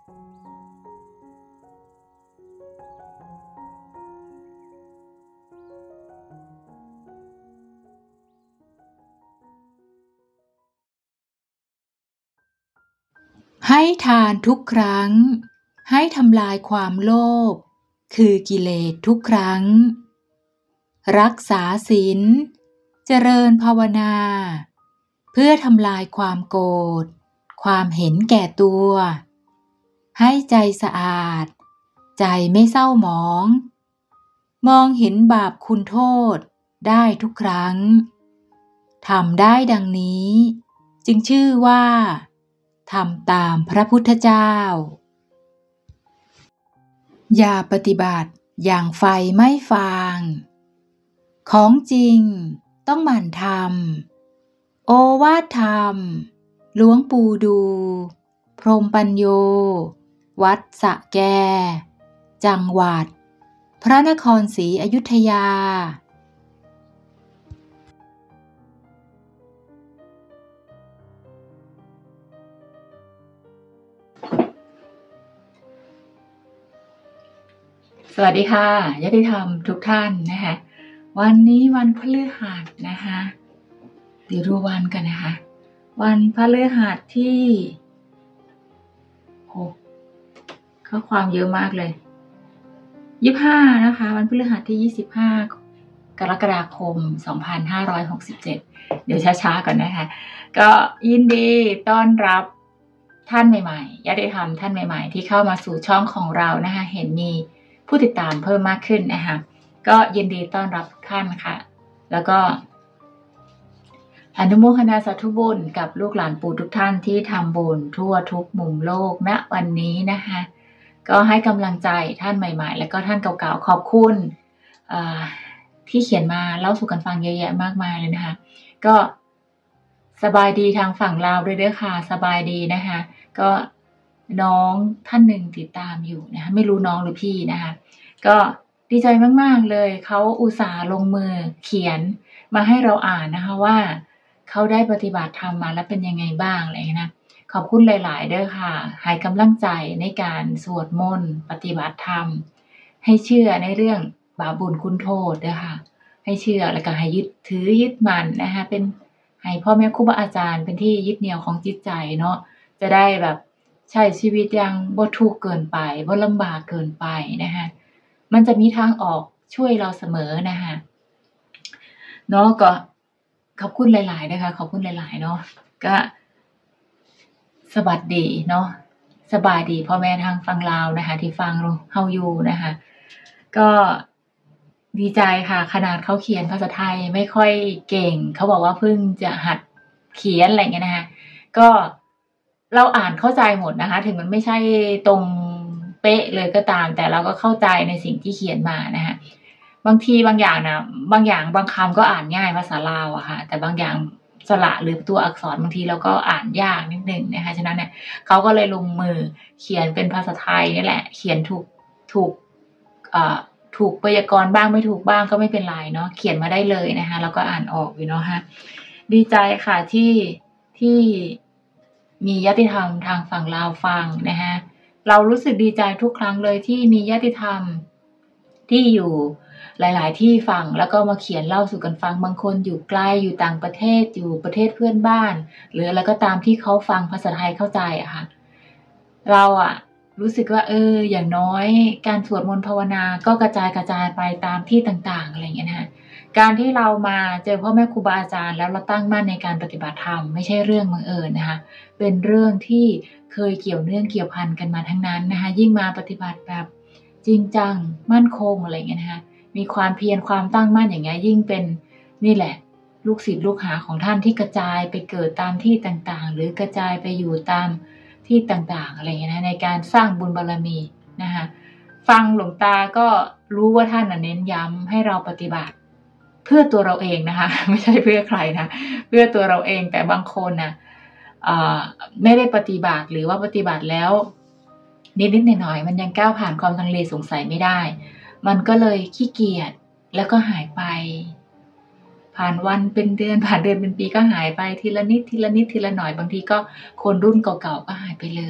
ให้ทานทุกครั้งให้ทำลายความโลภคือกิเลสทุกครั้งรักษาศีลเจริญภาวนาเพื่อทำลายความโกรธความเห็นแก่ตัวให้ใจสะอาดใจไม่เศร้าหมองมองเห็นบาปคุณโทษได้ทุกครั้งทำได้ดังนี้จึงชื่อว่าทำตามพระพุทธเจ้าอย่าปฏิบัติอย่างไฟไม่ฟางของจริงต้องหมั่นทำโอวาทธรรมหลวงปู่ดูพรหมปัญโยวัดสระแกจังหวัดพระนครศรีอยุธยาสวัสดีค่ะญาติธรรมทุกท่านนะคะวันนี้วันพฤหัสนะคะเดี๋ยวดูวันกันนะคะวันพฤหัสที่ข้อความเยอะมากเลย25นะคะวันพฤหัสที่25กรกฎาคม2567เดี๋ยวช้าๆก่อนนะคะก็ยินดีต้อนรับท่านใหม่ๆญาติธรรมท่านใหม่ๆที่เข้ามาสู่ช่องของเรานะคะเห็นมีผู้ติดตามเพิ่มมากขึ้นนะคะก็ยินดีต้อนรับทุกท่านค่ะแล้วก็อนุโมทนาสาธุบุญกับลูกหลานปู่ทุกท่านที่ทำบุญทั่วทุกมุมโลกณวันนี้นะคะก็ให้กำลังใจท่านใหม่ๆแล้วก็ท่านเก่าๆขอบคุณที่เขียนมาเล่าสู่กันฟังเยอะแยะมากมายเลยนะคะก็สบายดีทางฝั่งลาวด้วยเด้อค่ะสบายดีนะคะก็น้องท่านหนึ่งติดตามอยู่นะคะไม่รู้น้องหรือพี่นะคะก็ดีใจมากๆเลยเขาอุตส่าห์ลงมือเขียนมาให้เราอ่านนะคะว่าเขาได้ปฏิบัติธรรมมาแล้วเป็นยังไงบ้างอะไรนะขอบคุณหลายๆเด้อค่ะให้กำลังใจในการสวดมนต์ปฏิบัติธรรมให้เชื่อในเรื่องบาปบุญคุณโทษเด้อค่ะให้เชื่อแล้วก็ให้ยึดมั่นนะคะเป็นให้พ่อแม่ครูบาอาจารย์เป็นที่ยึดเหนี่ยวของจิตใจเนาะจะได้แบบใช้ชีวิตอย่างบ่ทุกข์เกินไปบ่ลำบากเกินไปนะคะมันจะมีทางออกช่วยเราเสมอนะคะเนาะก็ขอบคุณหลายๆนะคะขอบคุณหลายๆเนาะก็สวัสดีเนาะสบายดีพ่อแม่ทางฟังลาวนะคะที่ฟังเฮาอยู่นะคะก็ดีใจค่ะขนาดเขาเขียนภาษาไทยไม่ค่อยเก่งเขาบอกว่าเพิ่งจะหัดเขียนอะไรเงี้ยนะคะก็เราอ่านเข้าใจหมดนะคะถึงมันไม่ใช่ตรงเป๊ะเลยก็ตามแต่เราก็เข้าใจในสิ่งที่เขียนมานะคะบางทีบางอย่างนะบางคำก็อ่านง่ายภาษาลาวอะค่ะแต่บางอย่างสระหรือตัวอักษรบางทีเราก็อ่านยากนิดนึงนะคะฉะนั้นเนี่ยเขาก็เลยลงมือเขียนเป็นภาษาไทยนี่แหละเขียนถูกไวยากรณ์บ้างไม่ถูกบ้างก็ไม่เป็นไรเนาะเขียนมาได้เลยนะคะแล้วก็อ่านออกอยู่เนาะฮะดีใจค่ะที่มีญาติธรรมทางฝั่งลาวฟังนะคะเรารู้สึกดีใจทุกครั้งเลยที่มีญาติธรรมที่อยู่หลายๆที่ฟังแล้วก็มาเขียนเล่าสู่กันฟังบางคนอยู่ไกลอยู่ต่างประเทศอยู่ประเทศเพื่อนบ้านหรืออะไรก็ตามที่เขาฟังภาษาไทยเข้าใจอะค่ะเราอะรู้สึกว่าอย่างน้อยการสวดมนต์ภาวนาก็กระจายไปตามที่ต่างๆอะไรอย่างเงี้ยนะคะการที่เรามาเจอพ่อแม่ครูบาอาจารย์แล้วเราตั้งมั่นในการปฏิบัติธรรมไม่ใช่เรื่องบังเอิญนะคะเป็นเรื่องที่เคยเกี่ยวเนื่องเกี่ยวพันกันมาทั้งนั้นนะคะยิ่งมาปฏิบัติแบบจริงจังมั่นคงอะไรอย่างเงี้ยนะคะมีความเพียรความตั้งมั่นอย่างเงี้ยยิ่งเป็นนี่แหละลูกศิษย์ลูกหาของท่านที่กระจายไปเกิดตามที่ต่างๆหรือกระจายไปอยู่ตามที่ต่างๆอะไรอย่างเงี้ยนะในการสร้างบุญบารมีนะคะฟังหลวงตาก็รู้ว่าท่านเน้นย้ำให้เราปฏิบัติเพื่อตัวเราเองนะคะไม่ใช่เพื่อใครนะเพื่อตัวเราเองแต่บางคนนะไม่ได้ปฏิบัติหรือว่าปฏิบัติแล้วนิดๆหน่อยๆมันยังก้าวผ่านความลังเลสงสัยไม่ได้มันก็เลยขี้เกียจแล้วก็หายไปผ่านวันเป็นเดือนผ่านเดือนเป็นปีก็หายไปทีละนิดทีละหน่อยบางทีก็คนรุ่นเก่าๆก็หายไปเลย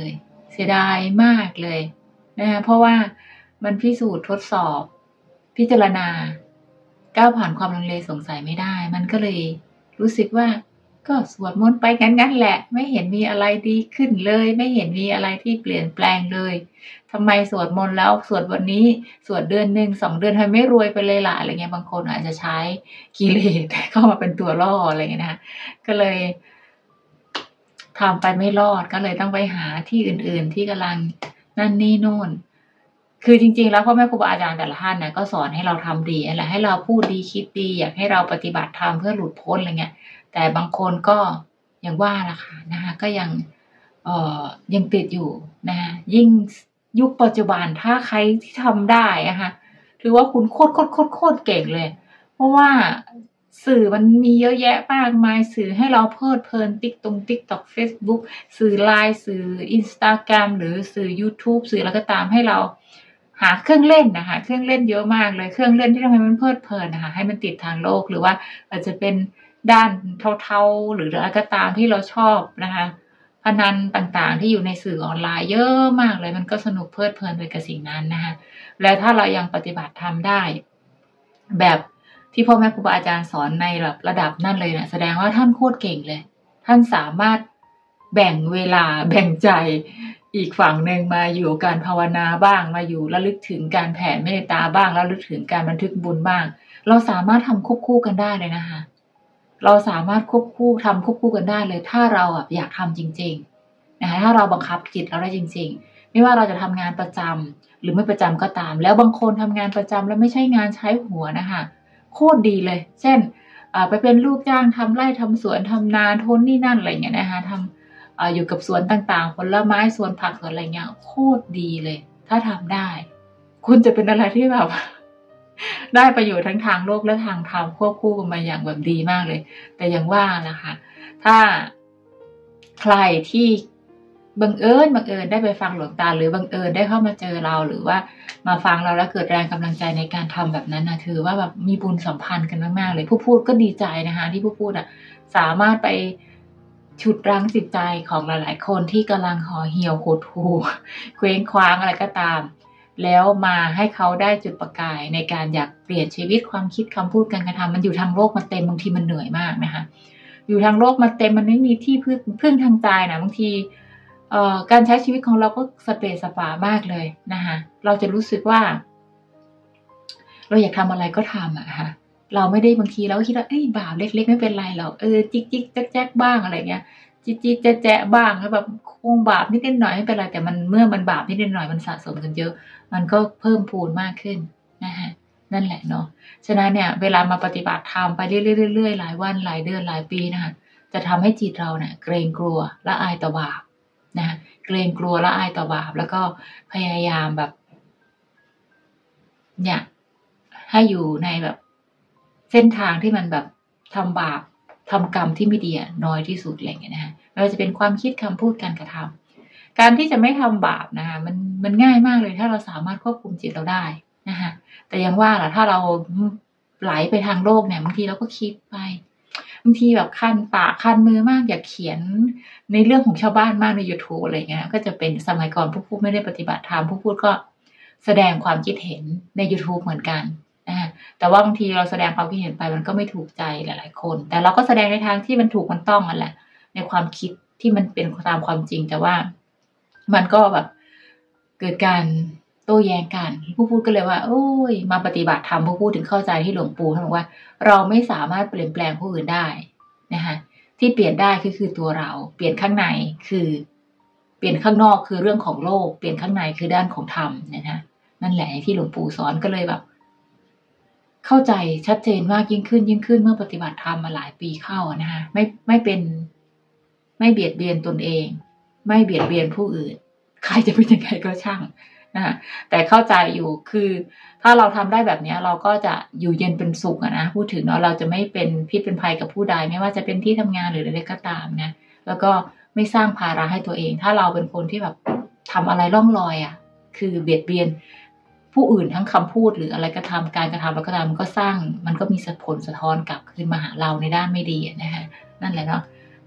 เสียดายมากเลยนะคะเพราะว่ามันพิสูจน์ทดสอบพิจารณาก้าวผ่านความลังเลสงสัยไม่ได้มันก็เลยรู้สึกว่าก็สวดมนต์ไปงั้นแหละไม่เห็นมีอะไรดีขึ้นเลยไม่เห็นมีอะไรที่เปลี่ยนแปลงเลยทำไมสวดมนต์แล้วสวดวันนี้สวดเดือนหนึ่ง2 เดือนทำไมไม่รวยไปเลยล่ะอะไรเงี้ยบางคนอาจจะใช้กิเลสเข้ามาเป็นตัวล่ออะไรเงี้ยนะคะก็เลยทำไปไม่รอดก็เลยต้องไปหาที่อื่นๆที่กำลังนั่นนี่โน่นคือจริงๆแล้วพ่อแม่ครูบาอาจารย์แต่ละท่านนะก็สอนให้เราทำดีอะไรให้เราพูดดีคิดดีอยากให้เราปฏิบัติธรรมเพื่อหลุดพ้นอะไรเงี้ยแต่บางคนก็อย่างว่าล่ะค่ะนะคะก็ยังติดอยู่นะคะยิ่งยุคปัจจุบันถ้าใครที่ทำได้นะคะถือว่าคุณโคตรเก่งเลยเพราะว่าสื่อมันมีเยอะแยะมากมายสื่อให้เราเพลิดเพลินTikTok Facebook สื่อ LINE สื่อ Instagram หรือสื่อ YouTube สื่ออะไรก็ตามให้เราหาเครื่องเล่นนะคะเครื่องเล่นเยอะมากเลยเครื่องเล่นที่ทำให้มันเพลิดเพลินนะคะให้มันติดทางโลกหรือว่าอาจจะเป็นด้านเทาๆหรืออะไรก็ตามที่เราชอบนะคะพนันต่างๆที่อยู่ในสื่อออนไลน์เยอะมากเลยมันก็สนุกเพลิดเพลินไปกับสิ่งนั้นนะคะแล้วถ้าเรายังปฏิบัติทำได้แบบที่พ่อแม่ครูบาอาจารย์สอนในระดับนั่นเลยนะแสดงว่าท่านโคตรเก่งเลยท่านสามารถแบ่งเวลาแบ่งใจอีกฝั่งหนึ่งมาอยู่การภาวนาบ้างมาอยู่ระลึกถึงการแผ่เมตตาบ้างแล้วระลึกถึงการบันทึกบุญบ้างเราสามารถทำควบคู่กันได้เลยนะคะเราสามารถควบคู่กันได้เลยถ้าเราอยากทำจริงๆนะคะถ้าเราบังคับจิตเราได้จริงๆไม่ว่าเราจะทำงานประจำหรือไม่ประจำก็ตามแล้วบางคนทำงานประจำแล้วไม่ใช่งานใช้หัวนะคะโคตรดีเลยเช่นไปเป็นลูกจ้างทำไร่ทำสวนทำนาโทนนี่นั่นอะไรอย่างเงี้ยนะคะทำอยู่กับสวนต่างๆผลไม้สวนผักสวนอะไรเงี้ยโคตรดีเลยถ้าทำได้คุณจะเป็นอะไรที่แบบได้ประโยชน์ทั้งทางโลกและทางธรรมควบคู่กันมาอย่างแบบดีมากเลยแต่อย่างว่านะคะถ้าใครที่บังเอิญได้ไปฟังหลวงตาหรือบังเอิญได้เข้ามาเจอเราหรือว่ามาฟังเราแล้วเกิดแรงกำลังใจในการทำแบบนั้นนะถือว่าแบบมีบุญสัมพันธ์กันมากๆเลยผู้พูดก็ดีใจนะคะที่ผู้พูดสามารถไปฉุดรั้งจิตใจของหลายๆคนที่กำลังห่อเหี่ยวหดหู่เคว้งคว้างอะไรก็ตามแล้วมาให้เขาได้จุดประกายในการอยากเปลี่ยนชีวิตความคิดคำพูดการกระทำมันอยู่ทางโลกมันเต็มบางทีมันเหนื่อยมากนะคะอยู่ทางโลกมันเต็มมันไม่มีที่พึ่งทางใจนะบางทีการใช้ชีวิตของเราก็สเปซสปามากเลยนะคะเราจะรู้สึกว่าเราอยากทำอะไรก็ทำอะค่ะเราไม่ได้บางทีเราคิดว่าบาปเล็กๆไม่เป็นไรหรอกจิกแจ๊กบ้างอะไรเงี้ยจิกแจ๊ะบ้างแล้วแบบคงบาปนิดหน่อยไม่เป็นไรแต่มันเมื่อมันบาปนิดหน่อยมันสะสมกันเยอะมันก็เพิ่มพูนมากขึ้นนะคะนั่นแหละเนาะฉะนั้นเนี่ยเวลามาปฏิบัติธรรมไปเรื่อยๆหลายวันหลายเดือนหลายปีนะคะจะทำให้จิตเราเนี่ยเกรงกลัวละอายต่อบาปนะคะเกรงกลัวละอายต่อบาปแล้วก็พยายามแบบเนี่ยให้อยู่ในแบบเส้นทางที่มันแบบทำบาปทำกรรมที่ไม่ดีน้อยที่สุดอะไรอย่างเงี้ยนะคะไม่ว่าจะเป็นความคิดคำพูดการกระทำการที่จะไม่ทำบาปนะคะมันง่ายมากเลยถ้าเราสามารถควบคุมจิตเราได้นะคะแต่ยังว่าล่ะถ้าเราไหลไปทางโลกเนี่ยบางทีเราก็คิดไปบางทีแบบคันปากคันมือมากอยากเขียนในเรื่องของชาวบ้านมากใน YouTube อะไรเงี้ยก็จะเป็นสมัยก่อนผู้พูดไม่ได้ปฏิบัติธรรมผู้พูดก็แสดงความคิดเห็นใน YouTube เหมือนกันแต่ว่าบางทีเราแสดงความคิดเห็นไปมันก็ไม่ถูกใจหลายๆคนแต่เราก็แสดงในทางที่มันถูกมันต้องนั่นแหละในความคิดที่มันเป็นตามความจริงแต่ว่ามันก็แบบเกิดการโต้แย้งกันผู้พูดก็เลยว่าโอ้ยมาปฏิบัติธรรมผู้พูดถึงเข้าใจที่หลวงปู่ท่านบอกว่าเราไม่สามารถเปลี่ยนแปลงผู้อื่นได้นะคะที่เปลี่ยนได้คือตัวเราเปลี่ยนข้างในคือเปลี่ยนข้างนอกคือเรื่องของโลกเปลี่ยนข้างในคือด้านของธรรมนะคะนั่นแหละที่หลวงปู่สอนก็เลยแบบเข้าใจชัดเจนมากยิ่งขึ้นเมื่อปฏิบัติธรรมมาหลายปีเข้านะคะไม่เบียดเบียนตนเองไม่เบียดเบียนผู้อื่นใครจะเป็นยังไงก็ช่างนะแต่เข้าใจอยู่คือถ้าเราทำได้แบบนี้เราก็จะอยู่เย็นเป็นสุขนะพูดถึงเนาะเราจะไม่เป็นพิษเป็นภัยกับผู้ใดไม่ว่าจะเป็นที่ทำงานหรืออะไรก็ตามนะแล้วก็ไม่สร้างภาระให้ตัวเองถ้าเราเป็นคนที่แบบทำอะไรล่องลอยคือเบียดเบียนผู้อื่นทั้งคำพูดหรืออะไรก็ทำการกระทำแล้วก็ตามมันก็มีผลสะท้อนกลับขึ้นมาหาเราในด้านไม่ดีนะคะนั่นแหละเนาะ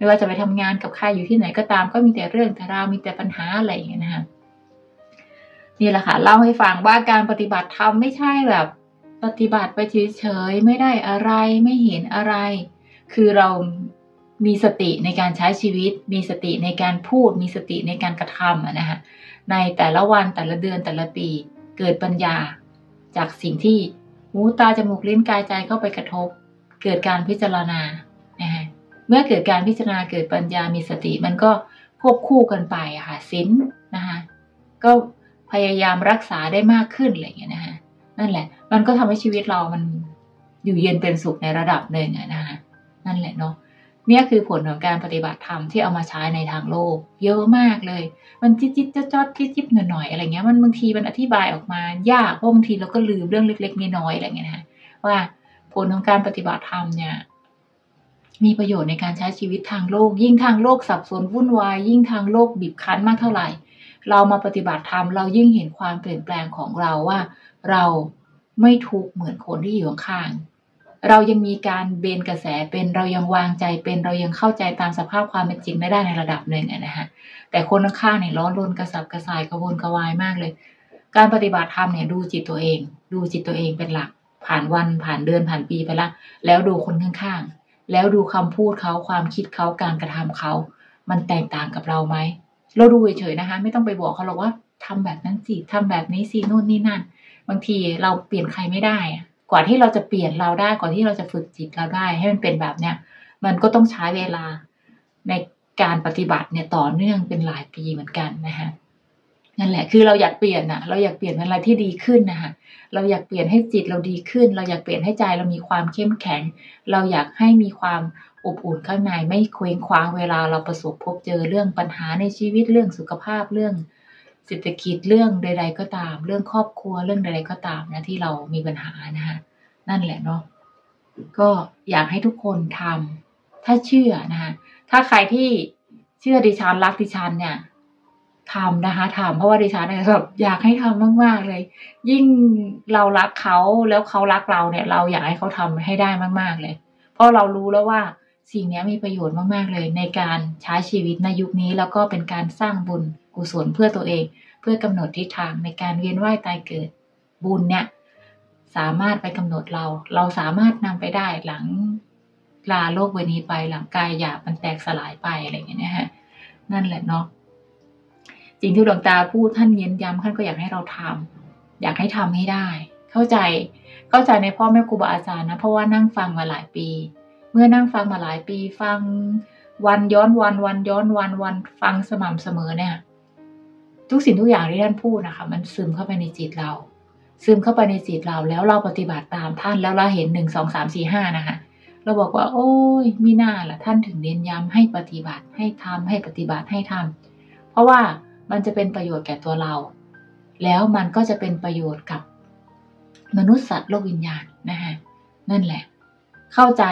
ไม่ว่าจะไปทำงานกับใครอยู่ที่ไหนก็ตามก็มีแต่เรื่องแต่ราวมีแต่ปัญหาอะไรอย่างเงี้ยนะคะนี่แหละค่ะเล่าให้ฟังว่าการปฏิบัติธรรมไม่ใช่แบบปฏิบัติไปเฉยๆไม่ได้อะไรไม่เห็นอะไรคือเรามีสติในการใช้ชีวิตมีสติในการพูดมีสติในการกระทำนะคะในแต่ละวันแต่ละเดือนแต่ละปีเกิดปัญญาจากสิ่งที่หูตาจมูกลิ้นกายใจเข้าไปกระทบเกิดการพิจารณานะคะเมื่อเกิดการพิจารณาเกิดปัญญามีสติมันก็ควบคู่กันไปค่ะศีลนะคะก็พยายามรักษาได้มากขึ้นอะไรอย่างเงี้ยนะคะนั่นแหละมันก็ทำให้ชีวิตเรามันอยู่เย็นเป็นสุขในระดับหนึ่งนะคะนั่นแหละเนาะเนี่ยคือผลของการปฏิบัติธรรมที่เอามาใช้ในทางโลกเยอะมากเลยมันจิ๊ดๆจ๊อดๆจิ๊บๆหน่อยๆอะไรเงี้ยมันบางทีมันอธิบายออกมายากเพราะบางทีเราก็ลืมเรื่องเล็กๆน้อยๆอะไรเงี้ยนะคะว่าผลของการปฏิบัติธรรมเนี่ยมีประโยชน์ในการใช้ชีวิตทางโลกยิ่งทางโลกสับสนวุ่นวายยิ่งทางโลกบีบคั้นมากเท่าไหร่เรามาปฏิบัติธรรมเรายิ่งเห็นความเปลี่ยนแปลงของเราว่าเราไม่ทุกข์เหมือนคนที่อยู่ข้างๆเรายังมีการเบนกระแสเป็นเรายังวางใจเป็นเรายังเข้าใจตามสภาพความเป็นจริงได้ในระดับหนึ่งนะฮะแต่คนข้างๆเนี่ยร้อนรนกระสับกระส่ายกระวนกระวายมากเลยการปฏิบัติธรรมเนี่ยดูจิตตัวเองเป็นหลักผ่านวันผ่านเดือนผ่านปีไปแล้วดูคนข้างๆแล้วดูคำพูดเขาความคิดเขาการกระทำเขามันแตกต่างกับเราไหมเราดูเฉยๆนะคะไม่ต้องไปบอกเขาหรอกว่าทำแบบนั้นสิทำแบบนี้สินู่นนี่นั่นบางทีเราเปลี่ยนใครไม่ได้กว่าที่เราจะเปลี่ยนเราได้กว่าที่เราจะฝึกจิตเราได้ให้มันเป็นแบบเนี้ยมันก็ต้องใช้เวลาในการปฏิบัติเนี่ยต่อเนื่องเป็นหลายปีเหมือนกันนะคะนั่นแหละคือเราอยากเปลี่ยนน่ะเราอยากเปลี่ยนเป็นอะไรที่ดีขึ้นนะคะเราอยากเปลี่ยนให้จิตเราดีขึ้นเราอยากเปลี่ยนให้ใจเรามีความเข้มแข็งเราอยากให้มีความอบอุ่นข้างในไม่เคว้งคว้างเวลาเราประสบพบเจอเรื่องปัญหาในชีวิตเรื่องสุขภาพเรื่องเศรษฐกิจเรื่องใดๆก็ตามเรื่องครอบครัวเรื่องใดๆก็ตามนะที่เรามีปัญหานะคะนั่นแหละเนาะก็อยากให้ทุกคนทำถ้าเชื่อนะคะถ้าใครที่เชื่อดิฉันรักดิฉันเนี่ยทำนะคะทำเพราะว่าดิฉันเนี่ยแบบอยากให้ทำมากๆเลยยิ่งเรารักเขาแล้วเขารักเราเนี่ยเราอยากให้เขาทำให้ได้มากๆเลยเพราะเรารู้แล้วว่าสิ่งนี้มีประโยชน์มากๆเลยในการใช้ชีวิตในยุคนี้แล้วก็เป็นการสร้างบุญกุศลเพื่อตัวเองเพื่อกำหนดทิศทางในการเวียนว่ายตายเกิดบุญเนี่ยสามารถไปกำหนดเราสามารถนำไปได้หลังลาโลกใบนี้ไปหลังกายหยาบมันแตกสลายไปอะไรอย่างเงี้ยนะฮะนั่นแหละเนาะสิ่งที่หลวงตาพูดท่านเน้นย้ำท่านก็อยากให้เราทำอยากให้ทำให้ได้เข้าใจในพ่อแม่ครูบาอาจารย์นะเพราะว่านั่งฟังมาหลายปีเมื่อนั่งฟังมาหลายปีฟังวันย้อนวันย้อนวันฟังสม่ำเสมอเนี่ยทุกสิ่งทุกอย่างที่ท่านพูดนะคะมันซึมเข้าไปในจิตเราแล้วเราปฏิบัติตามท่านแล้วเราเห็น1 2 3 4 5นะคะเราบอกว่าโอ้ยมีหน้าล่ะท่านถึงเน้นย้ำให้ปฏิบัติให้ทำให้ปฏิบัติให้ทำเพราะว่ามันจะเป็นประโยชน์แก่ตัวเราแล้วมันก็จะเป็นประโยชน์กับมนุษย์สัตว์โลกวิญญาณนะคะนั่นแหละเข้าใจ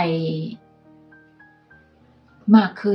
มากขึ้น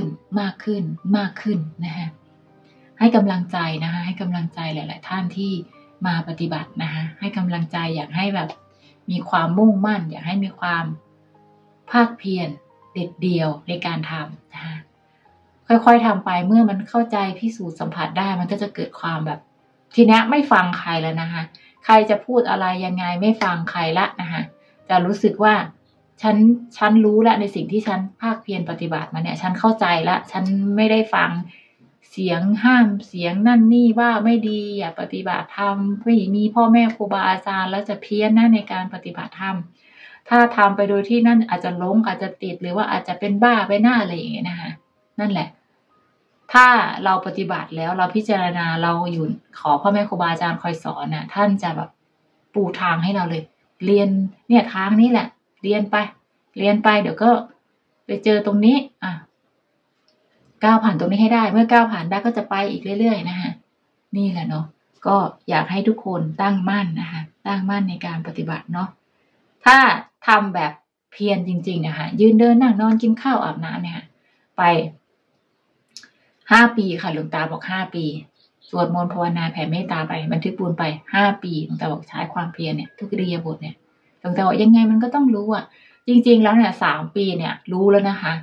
นะคะให้กำลังใจนะคะให้กำลังใจหลายๆท่านที่มาปฏิบัตินะคะให้กำลังใจอยากให้แบบมีความมุ่งมั่นอยากให้มีความภาคเพียรเด็ดเดี่ยวในการทำนะคะค่อยๆทำไปเมื่อมันเข้าใจพิสูจน์สัมผัสได้มันก็จะเกิดความแบบทีนี้ไม่ฟังใครแล้วนะคะใครจะพูดอะไรยังไงไม่ฟังใครละนะคะจะรู้สึกว่าฉันรู้แล้วในสิ่งที่ฉันภาคเพียรปฏิบัติมาเนี่ยฉันเข้าใจแล้วฉันไม่ได้ฟังเสียงห้ามเสียงนั่นนี่ว่าไม่ดีอย่าปฏิบัติธรรมไม่มีพ่อแม่ครูบาอาจารย์แล้วจะเพี้ยนนะในการปฏิบัติธรรมถ้าทำไปโดยที่นั่นอาจจะหลงอาจจะติดหรือว่าอาจจะเป็นบ้าไปหน้าอะไรอย่างเงี้ยนะคะนั่นแหละถ้าเราปฏิบัติแล้วเราพิจารณาเราอยู่ขอพ่อแม่ครูบาอาจารย์คอยสอนน่ะท่านจะแบบปูทางให้เราเลยเรียนเนี่ยทางนี้แหละเรียนไปเดี๋ยวก็ไปเจอตรงนี้ก้าวผ่านตรงนี้ให้ได้เมื่อก้าวผ่านได้ก็จะไปอีกเรื่อยๆนะคะนี่แหละเนาะก็อยากให้ทุกคนตั้งมั่นนะคะตั้งมั่นในการปฏิบัติเนาะถ้าทำแบบเพียรจริงๆนะคะยืนเดินนั่งนอนกินข้าวอาบน้ำเนี่ยไป5 ปีค่ะหลวงตาบอก5 ปีสวดมนต์ภาวนาแผ่เมตตาไปบันทึกบุญไป5 ปีหลวงตาบอกใช้ความเพียรเนี่ยทุกอิริยาบถเนี่ยหลวงตาบอกยังไงมันก็ต้องรู้อ่ะจริงๆแล้วเนี่ย3 ปีเนี่ยรู้แล้วนะคะ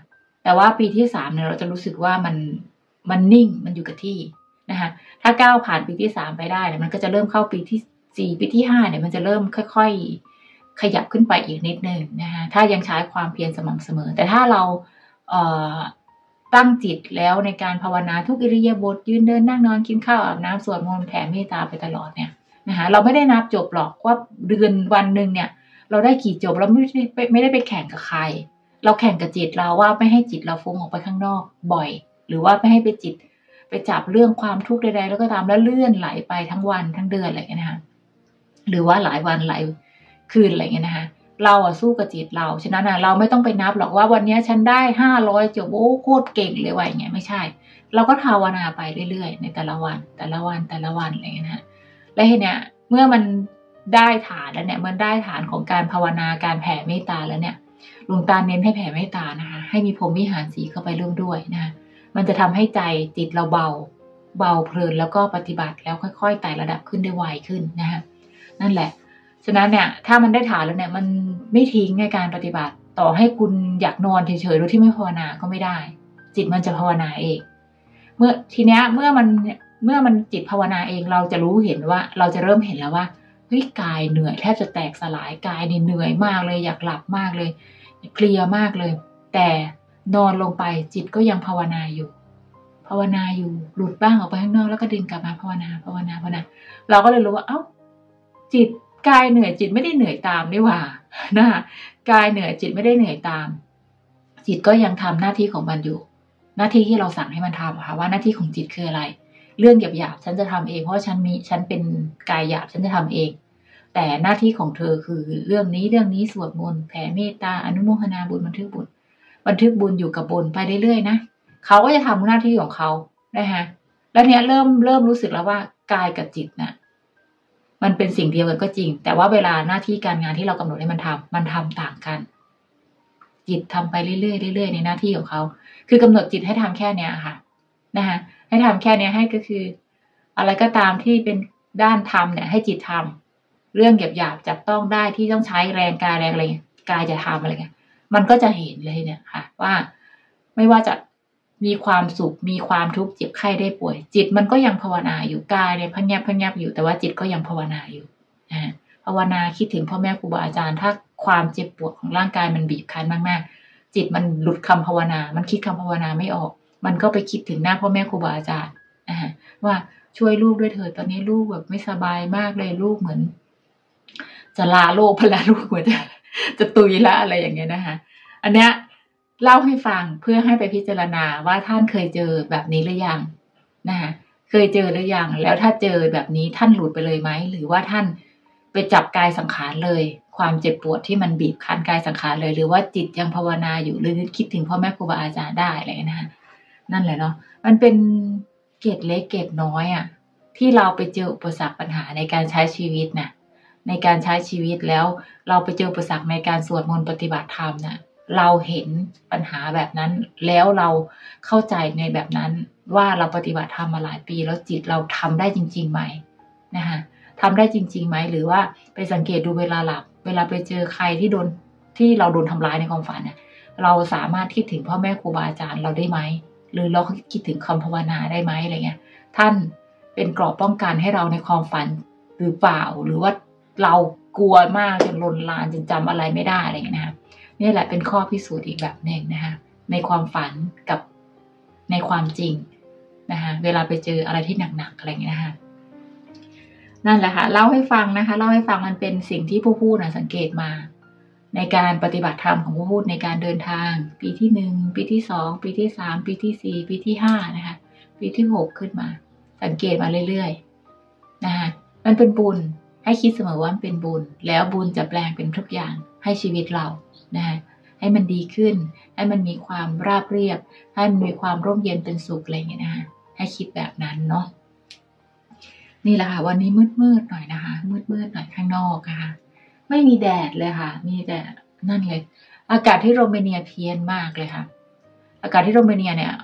แต่ว่าปีที่3เนี่ยเราจะรู้สึกว่ามันนิ่งมันอยู่กับที่นะคะถ้าก้าวผ่านปีที่3ไปได้เนี่ยมันก็จะเริ่มเข้าปีที่4ปีที่5เนี่ยมันจะเริ่มค่อยๆขยับขึ้นไปอีกนิดนึงนะคะถ้ายังใช้ความเพียรสม่ำเสมอแต่ถ้าเราตั้งจิตแล้วในการภาวนาทุกอิริยาบถยืนเดินนั่งนอนกินข้าวอาบน้ำสวดมนต์แผ่เมตตาไปตลอดเนี่ยนะคะเราไม่ได้นับจบหรอกว่าเดือนวันหนึ่งเนี่ยเราได้กี่จบเราไม่ได้ไปแข่งกับใครเราแข่งกับจิตเราว่าไม่ให้จิตเราฟุ้งออกไปข้างนอกบ่อยหรือว่าไม่ให้ไปจิตไปจับเรื่องความทุกข์ใดๆแล้วก็ตามแล้วเลื่อนไหลไปทั้งวันทั้งเดือนอะไรอย่างเงี้ยนะคะหรือว่าหลายวันหลายคืนอะไรอย่างเงี้ยนะคะเราสู้กับจิตเราฉะนั้นเราไม่ต้องไปนับหรอกว่าวันนี้ฉันได้500จบโอ้โคตรเก่งเลยว่ะอย่างเงี้ยไม่ใช่เราก็ภาวนาไปเรื่อยๆในแต่ละวันอะไรอย่างเงี้ยนะและทีเนี้ยเมื่อมันได้ฐานแล้วเนี่ยมันได้ฐานของการภาวนาการแผ่เมตตาแล้วเนี่ยหลวงตาเน้นให้แผ่เมตตานะคะให้มีพรหมวิหารสีเข้าไปร่วมด้วยนะคะมันจะทำให้ใจจิตเราเบาเพลินแล้วก็ปฏิบัติแล้วค่อยๆไต่ระดับขึ้นได้ไวขึ้นนะคะนั่นแหละฉะนั้นเนี่ยถ้ามันได้ฐานแล้วเนี่ยมันไม่ทิ้งในการปฏิบัติต่อให้คุณอยากนอนเฉยๆโดยที่ไม่ภาวนาก็ไม่ได้จิตมันจะภาวนาเองเมื่อมันจิตภาวนาเองเราจะรู้เห็นว่าเราจะเริ่มเห็นแล้วว่าเฮ้ยกายเหนื่อยแทบจะแตกสลายกายเหนื่อยมากเลยอยากหลับมากเลยเพลียมากเลยแต่นอนลงไปจิตก็ยังภาวนาอยู่หลุดบ้างออกไปข้างนอกแล้วก็ดึงกลับมาภาวนาเราก็เลยรู้ว่าเอ้าจิตกายเหนื่อยจิตไม่ได้เหนื่อยตามนี่หว่านะคะกายเหนื่อยจิตไม่ได้เหนื่อยตามจิตก็ยังทำหน้าที่ของมันอยู่หน้าที่ที่เราสั่งให้มันทำค่ะว่าหน้าที่ของจิตคืออะไรเรื่องหยาบๆฉันจะทำเองเพราะฉันเป็นกายหยาบฉันจะทำเองแต่หน้าที่ของเธอคือเรื่องนี้สวดมนต์แผ่เมตตาอนุโมทนาบุญบันทึกบุญอยู่กับบุญไปเรื่อยๆนะเขาก็จะทำหน้าที่ของเขานะคะแล้วเนี้ยเริ่มรู้สึกแล้วว่ากายกับจิตน่ะมันเป็นสิ่งเดียวกันก็จริงแต่ว่าเวลาหน้าที่การงานที่เรากำหนดให้มันทำต่างกันจิตทำไปเรื่อยๆในหน้าที่ของเขาคือกำหนดจิตให้ทำแค่เนี้ยค่ะนะคะให้ทำแค่เนี้ยให้ก็คืออะไรก็ตามที่เป็นด้านธรรมเนี่ยให้จิตทำเรื่องหยาบๆจับต้องได้ที่ต้องใช้แรงกายแรงอะไรกายจะทำอะไรเงี้ยมันก็จะเห็นเลยเนี่ยค่ะว่าไม่ว่าจะมีความสุขมีความทุกข์เจ็บไข้ได้ป่วยจิตมันก็ยังภาวนาอยู่กายเนี่ยพะแงบอยู่แต่ว่าจิตก็ยังภาวนาอยู่ภาวนาคิดถึงพ่อแม่ครูบาอาจารย์ถ้าความเจ็บปวดของร่างกายมันบีบคั้นมากๆจิตมันหลุดคำภาวนามันคิดคำภาวนาไม่ออกมันก็ไปคิดถึงหน้าพ่อแม่ครูบาอาจารย์ว่าช่วยลูกด้วยเถิดตอนนี้ลูกแบบไม่สบายมากเลยลูกเหมือนจะลาโลกพลาลูกเหมือนจะตุยละอะไรอย่างเงี้ยนะคะอันเนี้ยเล่าให้ฟังเพื่อให้ไปพิจารณาว่าท่านเคยเจอแบบนี้หรือยังนะคะเคยเจอหรือยังแล้วถ้าเจอแบบนี้ท่านหลุดไปเลยไหมหรือว่าท่านไปจับกายสังขารเลยความเจ็บปวดที่มันบีบคั้นกายสังขารเลยหรือว่าจิตยังภาวนาอยู่หรือคิดถึงพ่อแม่ครูบาอาจารย์ได้อะไรนะคะนั่นแหละเนาะมันเป็นเกร็ดเล็กเกร็ดน้อยที่เราไปเจออุปสรรคปัญหาในการใช้ชีวิตนะในการใช้ชีวิตแล้วเราไปเจออุปสรรคในการสวดมนต์ปฏิบัติธรรมนะเราเห็นปัญหาแบบนั้นแล้วเราเข้าใจในแบบนั้นว่าเราปฏิบัติธรรมมาหลายปีแล้วจิตเราทำได้จริงๆไหมนะคะทำได้จริงๆไหมหรือว่าไปสังเกตดูเวลาหลับเวลาไปเจอใครที่เราโดนทำร้ายในความฝันเนี่ยเราสามารถคิดถึงพ่อแม่ครูบาอาจารย์เราได้ไหมหรือเราคิดถึงคำภาวนาได้ไหมอะไรเงี้ยท่านเป็นเกราะป้องกันให้เราในความฝันหรือเปล่าหรือว่าเรากลัวมากจนลนลานจนจำอะไรไม่ได้อะไรเงี้ยนะคะนี่แหละเป็นข้อพิสูจน์อีกแบบหนึ่งนะคะในความฝันกับในความจริงนะคะเวลาไปเจออะไรที่หนักๆอะไรเงี้ยนะคะนั่นแหละค่ะเล่าให้ฟังนะคะเล่าให้ฟังมันเป็นสิ่งที่ผู้พูดสังเกตมาในการปฏิบัติธรรมของผู้พูดในการเดินทางปีที่1ปีที่2ปีที่3ปีที่4ปีที่5นะคะปีที่6ขึ้นมาสังเกตมาเรื่อยๆนะคะมันเป็นบุญให้คิดเสมอว่ามันเป็นบุญแล้วบุญจะแปลงเป็นทุกอย่างให้ชีวิตเรานะคะให้มันดีขึ้นให้มันมีความราบเรียบให้มันมีความร่มเย็นเป็นสุขอะไรอย่างเงี้ยนะคะให้คิดแบบนั้นเนาะนี่แหละค่ะวันนี้มืดหน่อยนะคะมืดหน่อยข้างนอกนะคะไม่มีแดดเลยค่ะมีแต่นั่นเลยอากาศที่โรมาเนียเพี้ยนมากเลยค่ะอากาศที่โรมาเนียเนี่ย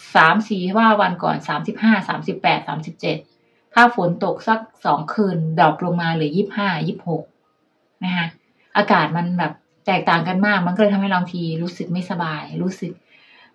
3-4ว่าวันก่อน35 38 37ถ้าฝนตกสัก2คืนดรอปลงมาเหลือ25 26นะคะอากาศมันแบบแตกต่างกันมากมันก็เลยทำให้บางทีรู้สึกไม่สบายรู้สึก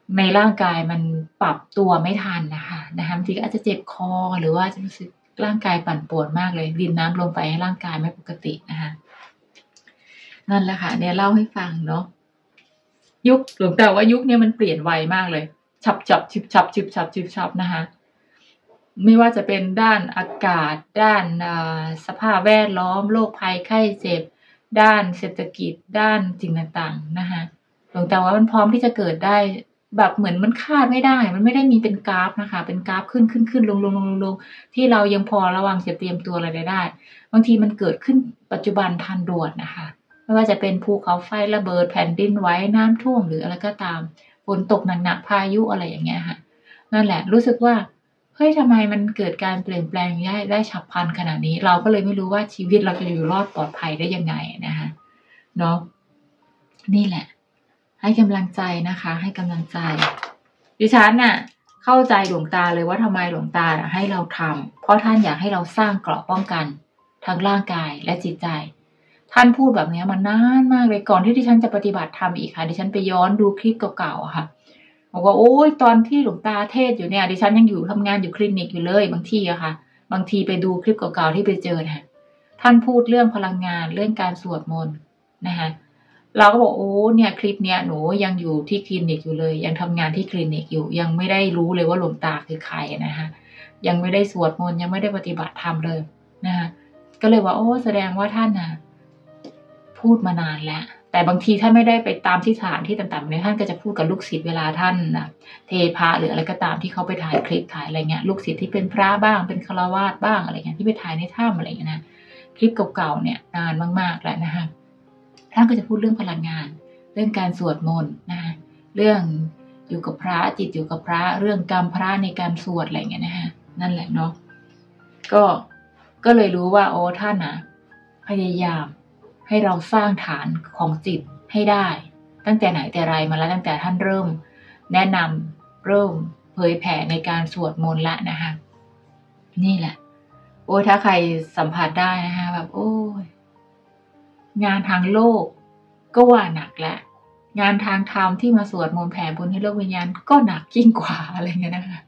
ในร่างกายมันปรับตัวไม่ทันนะคะบางทีก็อาจจะเจ็บคอหรือว่าจะรู้สึกร่างกายปั่นป่วนมากเลยดินน้ำลมไฟให้ร่างกายไม่ปกตินะคะนั่นแหละค่ะเนี่ยเล่าให้ฟังเนาะยุคหลวงตาว่ายุคนี้มันเปลี่ยนไวมากเลยฉับฉับชิบฉับชิบฉับชิบฉับนะคะไม่ว่าจะเป็นด้านอากาศด้านสภาพแวดล้อมโรคภัยไข้เจ็บด้านเศรษฐกิจด้านสิ่งต่างๆนะคะหลวงตาว่ามันพร้อมที่จะเกิดได้แบบเหมือนมันคาดไม่ได้มันไม่ได้มีเป็นกราฟนะคะเป็นกราฟขึ้นลงที่เรายังพอระวังจะเตรียมตัวอะไรได้บางทีมันเกิดขึ้นปัจจุบันทันด่วนนะคะไม่ว่าจะเป็นภูเขาไฟระเบิดแผ่นดินไหวน้ำท่วมหรืออะไรก็ตามฝนตกหนักๆพายุอะไรอย่างเงี้ยค่ะนั่นแหละรู้สึกว่าเฮ้ยทำไมมันเกิดการเปลี่ยนแปลงได้ฉับพลันขนาดนี้เราก็เลยไม่รู้ว่าชีวิตเราจะอยู่รอดปลอดภัยได้ยังไงนะคะเนาะนี่แหละให้กำลังใจนะคะให้กำลังใจดิฉันน่ะเข้าใจหลวงตาเลยว่าทำไมหลวงตาให้เราทำเพราะท่านอยากให้เราสร้างเกราะป้องกันทั้งร่างกายและจิตใจท่านพูดแบบนี้มานานมากเลยก่อนที่ดิฉันจะปฏิบัติธรรมอีกค่ะดิฉันไปย้อนดูคลิปเก่าๆค่ะบอกว่าโอ้ยตอนที่หลวงตาเทศอยู่เนี่ยดิฉันยังอยู่ทำงานอยู่คลินิกอยู่เลยบางทีอะค่ะบางทีไปดูคลิปเก่าๆที่ไปเจอนะท่านพูดเรื่องพลังงานเรื่องการสวดมนต์นะคะเราก็บอกโอ้เนี่ยคลิปเนี้ยหนูยังอยู่ที่คลินิกอยู่เลยยังทำงานที่คลินิกอยู่ยังไม่ได้รู้เลยว่าหลวงตาคือใครนะคะยังไม่ได้สวดมนต์ยังไม่ได้ปฏิบัติธรรมเลยนะคะก็เลยว่าโอ้แสดงว่าท่านน่ะพูดมานานแล้วแต่บางทีท่านไม่ได้ไปตามที่สถานที่ต่างๆเนี่ยท่านก็จะพูดกับลูกศิษย์เวลาท่านนะเทพระหรืออะไรก็ตามที่เขาไปถ่ายคลิปถ่ายอะไรเงี้ยลูกศิษย์ที่เป็นพระบ้างเป็นฆราวาสบ้างอะไรเงี้ยที่ไปถ่ายในถ้ำอะไรเงี้ยนะคลิปเก่าๆเนี่ยนานมากๆแล้วนะคะท่านก็จะพูดเรื่องพลังงานเรื่องการสวดมนต์นะคะเรื่องอยู่กับพระจิตอยู่กับพระเรื่องกรรมพระในการสวดอะไรเงี้ยนะคะนั่นแหละเนาะก็เลยรู้ว่าโอ้ท่านนะพยายามให้เราสร้างฐานของจิตให้ได้ตั้งแต่ไหนแต่ไรมาแล้วตั้งแต่ท่านเริ่มแนะนำเริ่มเผยแผ่ในการสวดมนต์ละนะคะนี่แหละโอ้ถ้าใครสัมผัสได้นะคะแบบโอ้ยงานทางโลกก็ว่าหนักแล้วงานทางธรรมที่มาสวดมนต์แผ่บุญให้โลกวิญญาณก็หนักยิ่งกว่าอะไรเงี้ยนะคะ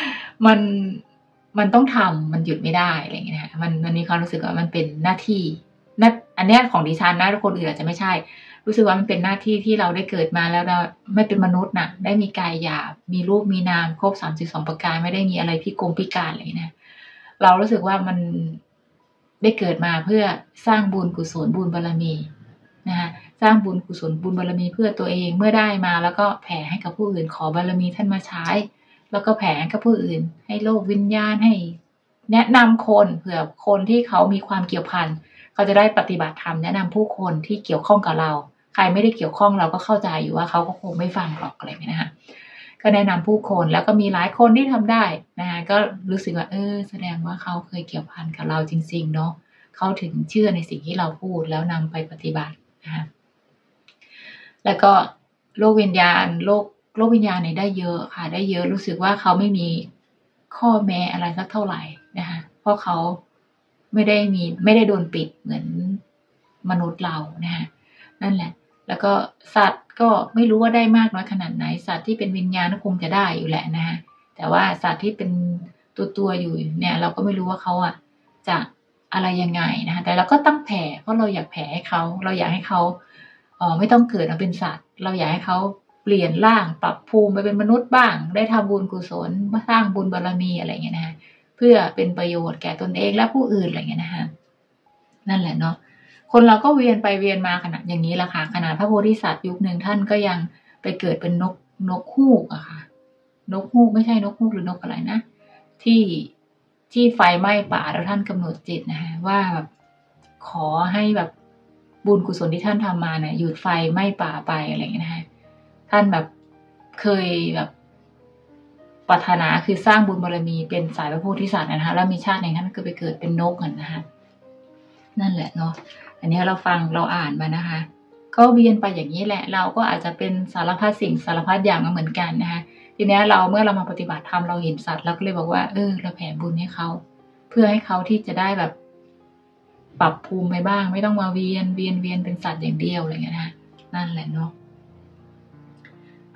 มันต้องทำมันหยุดไม่ได้อะไรเงี้ยนะคะมันมีความรู้สึกว่ามันเป็นหน้าที่อันนี้ของดิฉันนะคนอื่นอาจจะไม่ใช่รู้สึกว่ามันเป็นหน้าที่ที่เราได้เกิดมาแล้วเราไม่เป็นมนุษย์น่ะได้มีกายหยาบมีรูปมีนามครบ32ประการไม่ได้มีอะไรพิการอะไรนะเรารู้สึกว่ามันได้เกิดมาเพื่อสร้างบุญกุศลบุญบารมีนะคะสร้างบุญกุศลบุญบารมีเพื่อตัวเองเมื่อได้มาแล้วก็แผ่ให้กับผู้อื่นขอบารมีท่านมาใช้แล้วก็แผ่ให้กับผู้อื่นให้โลกวิญญาณให้แนะนำคนเผื่อคนที่เขามีความเกี่ยวพันเขาจะได้ปฏิบัติธรรมแนะนำผู้คนที่เกี่ยวข้องกับเราใครไม่ได้เกี่ยวข้องเราก็เข้าใจอยู่ว่าเขาก็คงไม่ฟังหรอกอะไรอย่างเงี้ยนะคะก็แนะนำผู้คนแล้วก็มีหลายคนที่ทำได้นะคะก็รู้สึกว่าแสดงว่าเขาเคยเกี่ยวพันกับเราจริงๆเนาะเขาถึงเชื่อในสิ่งที่เราพูดแล้วนำไปปฏิบัตินะคะแล้วก็โลกวิญญาณโลกวิญญาณเนี่ยได้เยอะค่ะได้เยอะรู้สึกว่าเขาไม่มีข้อแม้อะไรสักเท่าไหร่นะคะเพราะเขาไม่ได้โดนปิดเหมือนมนุษย์เรานะคะนั่นแหละแล้วก็สัตว์ก็ไม่รู้ว่าได้มากน้อยขนาดไหนสัตว์ที่เป็นวิญญาณก็คงจะได้อยู่แหละนะคะแต่ว่าสัตว์ที่เป็นตัวอยู่เนี่ยเราก็ไม่รู้ว่าเขาจะอะไรยังไงนะคะแต่เราก็ต้องแผ่เพราะเราอยากแผ่ให้เขาเราอยากให้เขาไม่ต้องเกิดมาเป็นสัตว์เราอยากให้เขาเปลี่ยนร่างปรับภูมิไปเป็นมนุษย์บ้างได้ทำบุญกุศลสร้างบุญบารมีอะไรอย่างเงี้ยนะคะเพื่อเป็นประโยชน์แก่ตนเองและผู้อื่นอะไรอย่างเงี้ยนะคะนั่นแหละเนาะคนเราก็เวียนไปเวียนมาขนาดอย่างนี้แหละค่ะขนาดพระโพธิสัตว์ยุคหนึ่งท่านก็ยังไปเกิดเป็นนกฮูกอะค่ะนกฮูกไม่ใช่นกฮูกหรือนกอะไรนะที่ไฟไหม้ป่าแล้วท่านกำหนดจิตนะคะว่าแบบขอให้แบบบุญกุศลที่ท่านทำมาเนี่ยหยุดไฟไหม้ป่าไปอะไรอย่างเงี้ยนะคะท่านแบบเคยแบบปรารถนาคือสร้างบุญบารมีเป็นสายพระโพธิสัตว์นะคะแล้วมีชาติหนึ่งท่านก็ไปเกิดเป็นนกกันนะคะนั่นแหละเนาะอันนี้เราฟังเราอ่านมานะคะก็เวียนไปอย่างนี้แหละเราก็อาจจะเป็นสารพัดสิ่งสารพัดอย่างมาเหมือนกันนะคะทีนี้เมื่อเรามาปฏิบัติธรรมเราเห็นสัตว์เราก็เลยบอกว่าเราแผ่บุญให้เขาเพื่อให้เขาที่จะได้แบบปรับภูมิไปบ้างไม่ต้องมาเวียนเป็นสัตว์อย่างเดียวอะไรเงี้ยนะนั่นแหละเนาะนี่แหละ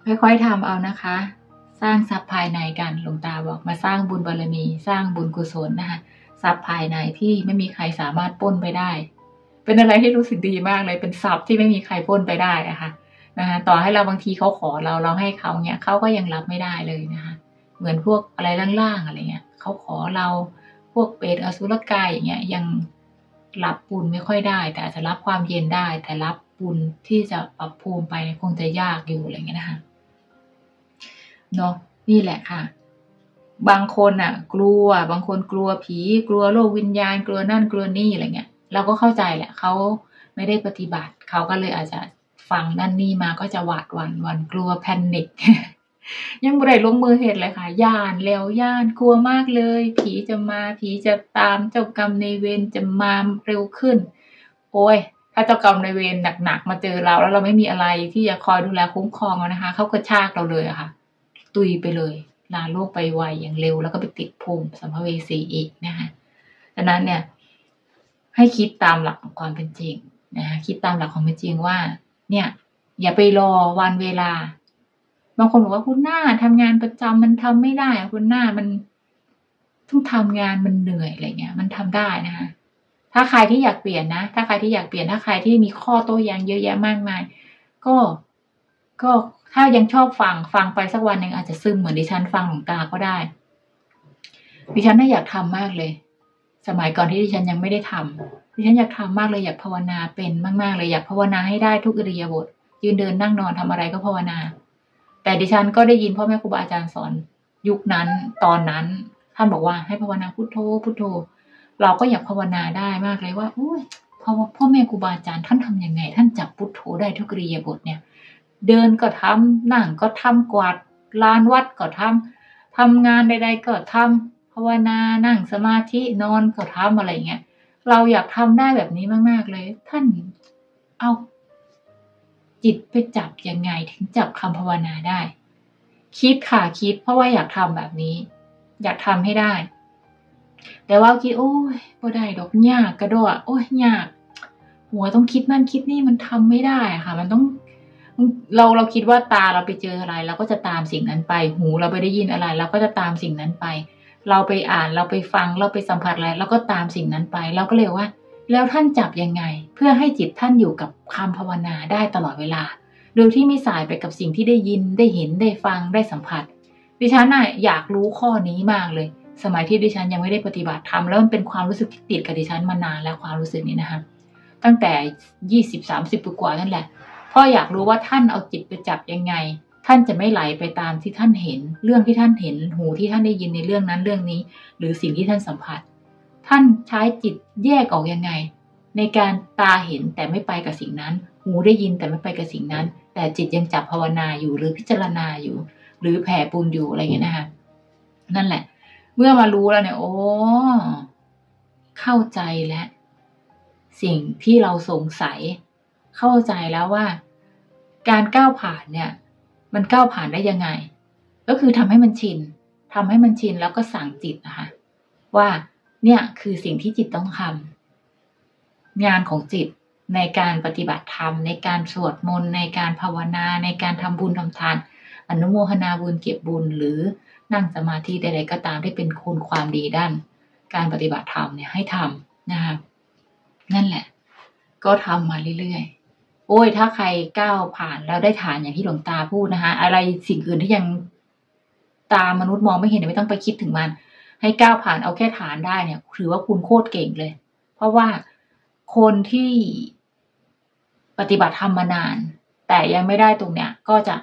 ค่อยๆทำเอานะคะ สร้างทรัพย์ภายในกันหลวงตาบอกมาสร้างบุญบารมีสร้างบุญกุศลนะคะทรัพย์ภายในที่ไม่มีใครสามารถปล้นไปได้เป็นอะไรที่รู้สึกดีมากเลยเป็นทรัพย์ที่ไม่มีใครปล้นไปได้นะคะต่อให้เราบางทีเขาขอเราให้เขาเนี่ยเขาก็ยังรับไม่ได้เลยนะคะเหมือนพวกอะไรล่างๆอะไรเงี้ยเขาขอเราพวกเปรตอสุรกายอย่างเงี้ยยังรับบุญไม่ค่อยได้แต่อาจจะรับความเย็นได้แต่รับบุญที่จะปรับภูมิไปคงจะยากอยู่อะไรเงี้ยนะคะเนาะนี่แหละค่ะบางคนอ่ะกลัวบางคนกลัวผีกลัวโลกวิญญาณกลัวนั่นกลัวนี่อะไรเงี้ยเราก็เข้าใจแหละเขาไม่ได้ปฏิบัติเขาก็เลยอาจจะฟังนั่นนี่มาก็จะหวาดหวั่นกลัวแพนิค ยังบ่ได้ลงมือเฮ็ดเลยค่ะย้านแล้วย้านกลัวมากเลยผีจะมาผีจะตามเจ้ากรรมนายเวรจะมาเร็วขึ้นโอ๊ยถ้าเจ้ากรรมนายเวรหนักๆมาเจอเราแล้วเราไม่มีอะไรที่จะคอยดูแลคุ้มครองเรานะคะเขากระชากเราเลยอะค่ะตุยไปเลยลาโลกไปไวอย่างเร็วแล้วก็ไปติดภูมิสัมภเวสีอีกนะคะดังนั้นเนี่ยให้คิดตามหลักของความเป็นจริงนะคะคิดตามหลักของเป็นจริงว่าเนี่ยอย่าไปรอวันเวลาบางคนบอกว่าคุณหน้าทำงานประจำมันทำไม่ได้คุณหน้ามันต้องทำงานมันเหนื่อยอะไรเงี้ยมันทำได้นะคะถ้าใครที่อยากเปลี่ยนนะถ้าใครที่อยากเปลี่ยนถ้าใครที่มีข้อโต้แย้งเยอะแยะมากมายก็ถ้ายังชอบฟังไปสักวันหนึ่งอาจจะซึมเหมือนดิฉันฟังหลวงตาก็ได้ดิฉันน่าอยากทำมากเลยสมัยก่อนที่ดิฉันยังไม่ได้ทำดิฉันอยากทำมากเลยอยากภาวนาเป็นมากๆเลยอยากภาวนาให้ได้ทุกอิริยาบถยืนเดินนั่งนอนทำอะไรก็ภาวนาแต่ดิฉันก็ได้ยินพ่อแม่ครูบาอาจารย์สอนยุคนั้นตอนนั้นท่านบอกว่าให้ภาวนาพุทโธพุทโธเราก็อยากภาวนาได้มากเลยว่าอุ้ยพ่อแม่ครูบาอาจารย์ท่านทำยังไงท่านจับพุทโธได้ทุกอิริยาบถเนี่ยเดินก็ทำนั่งก็ทำกวาดลานวัดก็ทำงานใดๆก็ทำภาวนานั่งสมาธินอนก็ทำอะไรเงี้ยเราอยากทำได้แบบนี้มากๆเลยท่านเอาจิตไปจับยังไงถึงจับคำภาวนาได้คิดค่ะคิดเพราะว่าอยากทำแบบนี้อยากทำให้ได้แต่ว่าคิดโอ้ยบ่ได้ดอกยากกระโดดโอ้ยยากหัวต้องคิดนั่นคิดนี่มันทำไม่ได้ค่ะมันต้องเราคิดว่าตาเราไปเจออะไรเราก็จะตามสิ่งนั้นไปหูเราไปได้ยินอะไรเราก็จะตามสิ่งนั้นไปเราไปอ่านเราไปฟังเราไปสัมผัสอะไรเราก็ตามสิ่งนั้นไปเราก็เลยว่าแล้วท่านจับยังไงเพื่อให้จิตท่านอยู่กับคำภาวนาได้ตลอดเวลาโดยที่ไม่สายไปกับสิ่งที่ได้ยินได้เห็นได้ฟังได้สัมผัสดิฉันน่ะอยากรู้ข้อนี้มากเลยสมัยที่ดิฉันยังไม่ได้ปฏิบัติธรรมแล้วมันเป็นความรู้สึกที่ติดกับดิฉันมานานแล้วความรู้สึกนี้นะคะตั้งแต่20-30 ปีกว่านั่นแหละพ่ออยากรู้ว่าท่านเอาจิตไปจับยังไงท่านจะไม่ไหลไปตามที่ท่านเห็นเรื่องที่ท่านเห็นหูที่ท่านได้ยินในเรื่องนั้นเรื่องนี้หรือสิ่งที่ท่านสัมผัสท่านใช้จิตแยกออกยังไงในการตาเห็นแต่ไม่ไปกับสิ่งนั้นหูได้ยินแต่ไม่ไปกับสิ่งนั้นแต่จิตยังจับภาวนาอยู่หรือพิจารณาอยู่หรือแผ่บุญอยู่อะไรอย่างเงี้ยนะคะนั่นแหละเมื่อมารู้แล้วเนี่ยโอ้เข้าใจแล้วสิ่งที่เราสงสัยเข้าใจแล้วว่าการก้าวผ่านเนี่ยมันก้าวผ่านได้ยังไงก็คือทำให้มันชินแล้วก็สั่งจิตนะคะว่าเนี่ยคือสิ่งที่จิตต้องทำงานของจิตในการปฏิบัติธรรมในการสวดมนต์ในการภาวนาในการทำบุญทำทานอนุโมทนาบุญเก็บบุญหรือนั่งสมาธิใดๆก็ตามที่เป็นคุณความดีด้านการปฏิบัติธรรมเนี่ยให้ทำนะคะนั่นแหละก็ทำมาเรื่อยๆโอ้ยถ้าใครก้าวผ่านแล้วได้ฐานอย่างที่หลวงตาพูดนะคะอะไรสิ่งอื่นที่ยังตามนุษย์มองไม่เห็นไม่ต้องไปคิดถึงมันให้ก้าวผ่านเอาแค่ฐานได้เนี่ยถือว่าคุณโคตรเก่งเลยเพราะว่าคนที่ปฏิบัติธรรมมานานแต่ยังไม่ได้ตรงเนี้ยก็จะ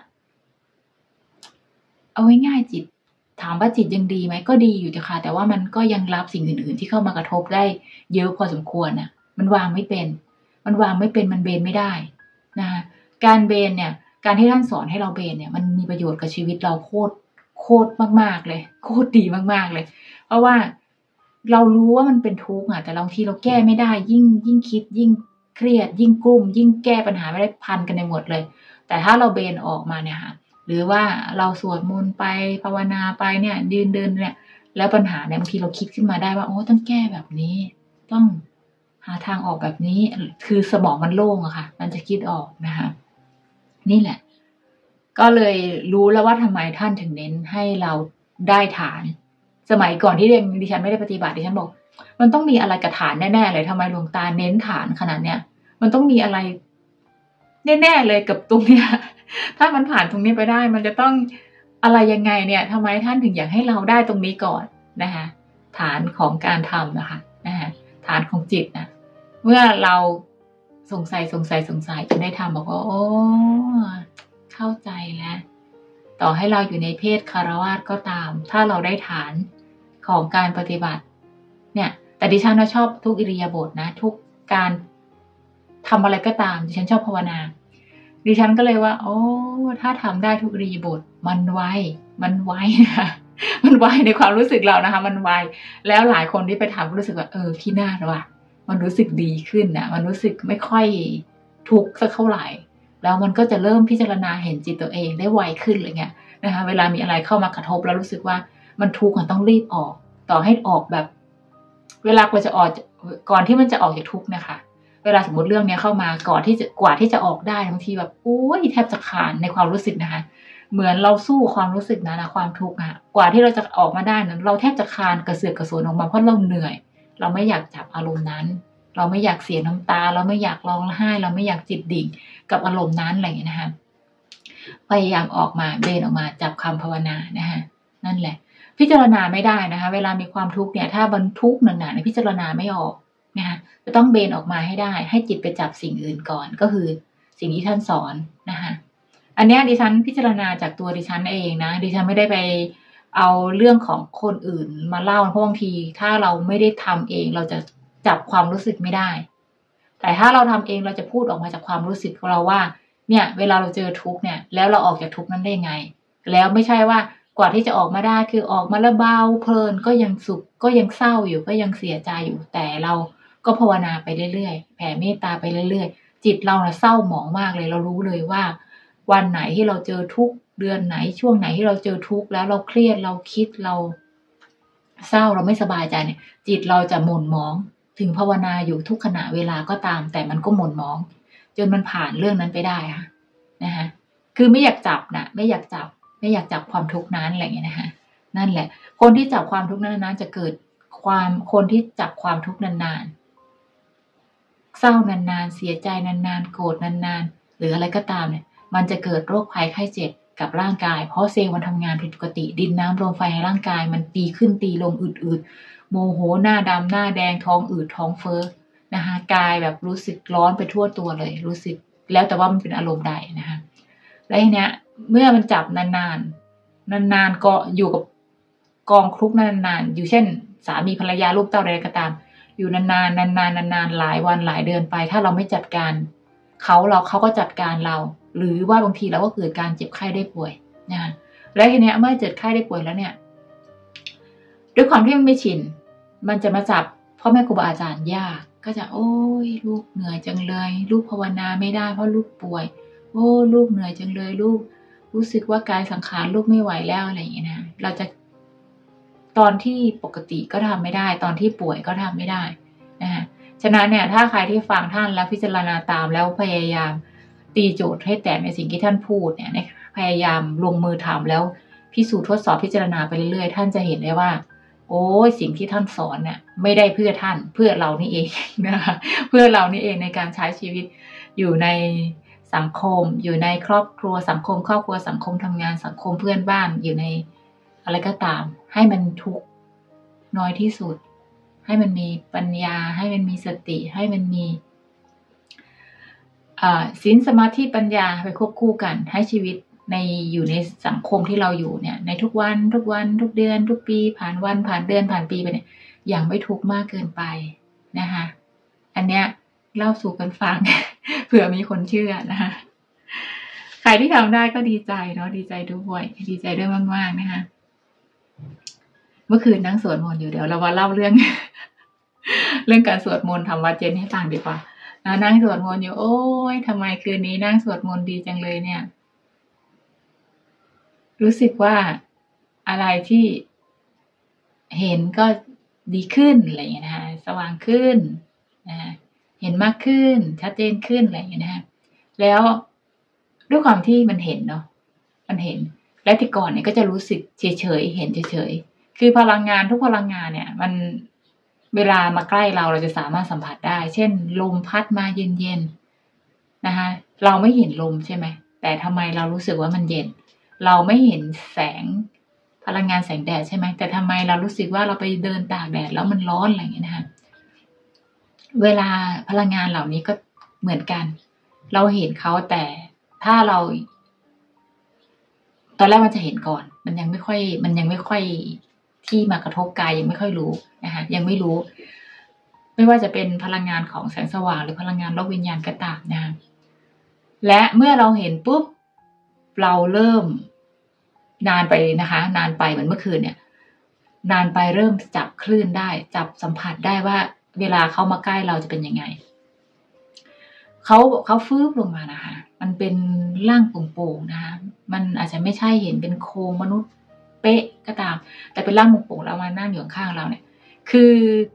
เอาง่ายๆจิตถามว่าจิตยังดีไหมก็ดีอยู่จ้ะค่ะแต่ว่ามันก็ยังรับสิ่งอื่นๆที่เข้ามากระทบได้เยอะพอสมควรน่ะมันวางไม่เป็นมันเบนไม่ได้นะคะการเบนเนี่ยการที่ท่านสอนให้เราเบนเนี่ยมันมีประโยชน์กับชีวิตเราโคตรมากๆเลยโคตรดีมากๆเลยเพราะว่าเรารู้ว่ามันเป็นทุกข์แต่บางทีเราแก้ไม่ได้ยิ่งคิดยิ่งเครียดยิ่งกลุ้มยิ่งแก้ปัญหาไม่ได้พันกันในหมดเลยแต่ถ้าเราเบนออกมาเนี่ยค่ะหรือว่าเราสวดมนต์ไปภาวนาไปเนี่ยยืนเดินเนี่ยแล้วปัญหาเนี่ยบางทีเราคิดขึ้นมาได้ว่าโอ้ต้องแก้แบบนี้ต้องหาทางออกแบบนี้คือสมองมันโล่งอะค่ะมันจะคิดออกนะคะนี่แหละก็เลยรู้แล้วว่าทำไมท่านถึงเน้นให้เราได้ฐาน สมัยก่อนที่ดิฉันไม่ได้ปฏิบัติดิฉันบอกมันต้องมีอะไรกับฐานแน่ๆเลยทำไมหลวงตาเน้นฐานขนาดเนี้ยมันต้องมีอะไรแน่ๆเลยกับตรงเนี้ยถ้ามันผ่านตรงนี้ไปได้มันจะต้องอะไรยังไงเนี่ยทำไมท่านถึงอยากให้เราได้ตรงนี้ก่อนนะคะฐานของการทำนะคะฐานของจิตนะเมื่อเราสงสัยจนได้ทำบอกว่าโอ้เข้าใจแล้วต่อให้เราอยู่ในเพศคฤหัสถ์ก็ตามถ้าเราได้ฐานของการปฏิบัติเนี่ยแต่ดิฉันชอบทุกอิริยาบถนะทุกการทำอะไรก็ตามดิฉันชอบภาวนาดิฉันก็เลยว่าโอ้ถ้าทำได้ทุกอิริยาบถมันไวนะคะมันไวในความรู้สึกเรานะคะมันไวแล้วหลายคนที่ไปทำก็รู้สึกว่าพี่นาฏว่ะมันรู้สึกดีขึ้นนะมันรู้สึกไม่ค่อยทุกข์สักเท่าไหร่แล้วมันก็จะเริ่มพิจารณาเห็นจิตตัวเองได้ไวขึ้นเลยเงี้ยนะคะเวลามีอะไรเข้ามากระทบแล้วรู้สึกว่ามันทุกข์มันต้องรีบออกต่อให้ออกแบบเวลากว่าจะออกก่อนที่มันจะออกจากทุกข์นะคะเวลาสมมติเรื่องนี้เข้ามาก่อนที่จะออกได้บางทีแบบโอ้ยแทบจะขาดในความรู้สึกนะคะเหมือนเราสู้ความรู้สึกนะความทุกข์อะกว่าที่เราจะออกมาได้นั้นเราแทบจะคลานกระเสือกกระสนออกมาเพราะเราเหนื่อยเราไม่อยากจับอารมณ์นั้นเราไม่อยากเสียน้ำตาเราไม่อยากร้องไห้เราไม่อยากจิตดิ่งกับอารมณ์นั้นอะไรอย่างเงี้ยนะคะพยายามออกมาเบนออกมาจับคำภาวนานะคะนั่นแหละพิจารณาไม่ได้นะคะเวลามีความทุกข์เนี่ยถ้าบรรทุกหนาๆพิจารณาไม่ออกนะคะจะต้องเบนออกมาให้ได้ให้จิตไปจับสิ่งอื่นก่อนก็คือสิ่งที่ท่านสอนนะคะอันนี้ดิฉันพิจารณาจากตัวดิฉันเองนะดิฉันไม่ได้ไปเอาเรื่องของคนอื่นมาเล่าเพราะบางทีถ้าเราไม่ได้ทำเองเราจะจับความรู้สึกไม่ได้แต่ถ้าเราทำเองเราจะพูดออกมาจากความรู้สึกของเราว่าเนี่ยเวลาเราเจอทุกข์เนี่ยแล้วเราออกจากทุกข์นั้นได้ไงแล้วไม่ใช่ว่ากว่าที่จะออกมาได้คือออกมาแล้วเบาเพลินก็ยังสุขก็ยังเศร้าอยู่ก็ยังเสียใจอยู่แต่เราก็ภาวนาไปเรื่อยๆแผ่เมตตาไปเรื่อยๆจิตเราเศร้าหมองมากเลยเรารู้เลยว่าวันไหนที่เราเจอทุกข์เดือนไหนช่วงไหนที่เราเจอทุกข์แล้วเราเครียดเราคิดเราเศร้าเราไม่สบายใจเนี่ยจิตเราจะหม่นหมองถึงภาวนาอยู่ทุกขณะเวลาก็ตามแต่มันก็หม่นหมองจนมันผ่านเรื่องนั้นไปได้ค่ะนะคะคือไม่อยากจับนะไม่อยากจับความทุกข์นั้นอะไรอย่างเงี้ยนะคะนั่นแหละคนที่จับความทุกข์นั้นจะเกิดคนที่จับความทุกข์นานๆเศร้านานๆเสียใจนานๆโกรธนานๆหรืออะไรก็ตามเนี่ยมันจะเกิดโรคภัยไข้เจ็บกับร่างกายเพราะเซลล์มันทำงานผิดปกติดินน้ำลมไฟในร่างกายมันตีขึ้นตีลงอืดๆโมโหหน้าดำหน้าแดงท้องอืดท้องเฟ้อนะคะกายแบบรู้สึกร้อนไปทั่วตัวเลยรู้สึกแล้วแต่ว่ามันเป็นอารมณ์ใดนะคะแล้วทีเนี้ยเมื่อมันจับนานๆก็อยู่กับกองทุกข์นานๆอยู่เช่นสามีภรรยาลูกเต้าอะไรก็ตามอยู่นานๆหลายวันหลายเดือนไปถ้าเราไม่จัดการเขาก็จัดการเราหรือว่าบางทีเราก็เกิดการเจ็บไข้ได้ป่วยนะคะและทีเนี้ยเมื่อเจ็บไข้ได้ป่วยแล้วเนี่ยด้วยความที่มันไม่ชินมันจะมาจับพ่อแม่ครูบาอาจารย์ยากก็จะโอ้ยลูกเหนื่อยจังเลยลูกภาวนาไม่ได้เพราะลูกป่วยโอ้ลูกเหนื่อยจังเลยลูกรู้สึกว่ากายสังขารลูกไม่ไหวแล้วอะไรอย่างเงี้ยนะเราจะตอนที่ปกติก็ทำไม่ได้ตอนที่ป่วยก็ทำไม่ได้นะคะฉะนั้นเนี่ยถ้าใครที่ฟังท่านแล้วพิจารณาตามแล้วพยายามตีโจทย์ให้แตกในสิ่งที่ท่านพูดเนี่ยพยายามลงมือทำแล้วพิสูจน์ทดสอบพิจารณาไปเรื่อยๆท่านจะเห็นได้ว่าโอ้ยสิ่งที่ท่านสอนเนี่ยไม่ได้เพื่อท่านเพื่อเรานี่เองนะคะเพื่อเรานี่เองในการใช้ชีวิตอยู่ในสังคมอยู่ในครอบครัวสังคมครอบครัวสังคมทำงานสังคมเพื่อนบ้านอยู่ในอะไรก็ตามให้มันทุกข์น้อยที่สุดให้มันมีปัญญาให้มันมีสติให้มันมีศีลสมาธิปัญญาไปควบคู่กันให้ชีวิตอยู่ในสังคมที่เราอยู่เนี่ยในทุกวันทุกเดือนทุกปีผ่านวันผ่านเดือนผ่านปีไปเนี่ยอย่างไม่ทุกข์มากเกินไปนะคะอันเนี้ยเล่าสู่กันฟัง เผื่อมีคนเชื่อนะคะใครที่ทำได้ก็ดีใจเนาะดีใจด้วยมากๆนะคะเมื่อคืนนั่งสวดมนต์อยู่เดี๋ยวเรามาเล่าเรื่อง เรื่องการสวดมนต์ทำวัดเย็นให้ฟังดีกว่านั่งสวดมนต์อยู่โอ้ยทำไมคืนนี้นั่งสวดมนต์ดีจังเลยเนี่ยรู้สึกว่าอะไรที่เห็นก็ดีขึ้นอะไรอย่างเงี้ยนะคะสว่างขึ้นเห็นมากขึ้นชัดเจนขึ้นอะไรอย่างเงี้ยนะคะแล้วด้วยความที่มันเห็นเนาะมันเห็นและที่ก่อนเนี่ยก็จะรู้สึกเฉยๆเห็นเฉยๆคือพลังงานทุกพลังงานเนี่ยมันเวลามาใกล้เราจะสามารถสัมผัสได้เช่นลมพัดมาเย็นๆนะคะเราไม่เห็นลมใช่ไหมแต่ทำไมเรารู้สึกว่ามันเย็นเราไม่เห็นแสงพลังงานแสงแดดใช่ไหมแต่ทำไมเรารู้สึกว่าเราไปเดินตากแดดแล้วมันร้อนอะไรอย่างเงี้ยนะคะเวลาพลังงานเหล่านี้ก็เหมือนกันเราเห็นเขาแต่ถ้าเราตอนแรกมันจะเห็นก่อนมันยังไม่ค่อยที่มากระทบกายยังไม่ค่อยรู้นะคะยังไม่รู้ไม่ว่าจะเป็นพลังงานของแสงสว่างหรือพลังงานโลกวิญญาณก็ตามนะคะและเมื่อเราเห็นปุ๊บเราเริ่มนานไปนะคะนานไปเหมือนเมื่อคืนเนี่ยนานไปเริ่มจับคลื่นได้จับสัมผัสได้ว่าเวลาเขามาใกล้เราจะเป็นยังไงเขาฟื้นลงมานะคะมันเป็นร่างโป่งๆนะคะมันอาจจะไม่ใช่เห็นเป็นโครงมนุษย์เป๊ะก็ตามแต่เป็นร่างโป่งๆแล้วมานั่งอยู่ข้างเราเนี่ยคือ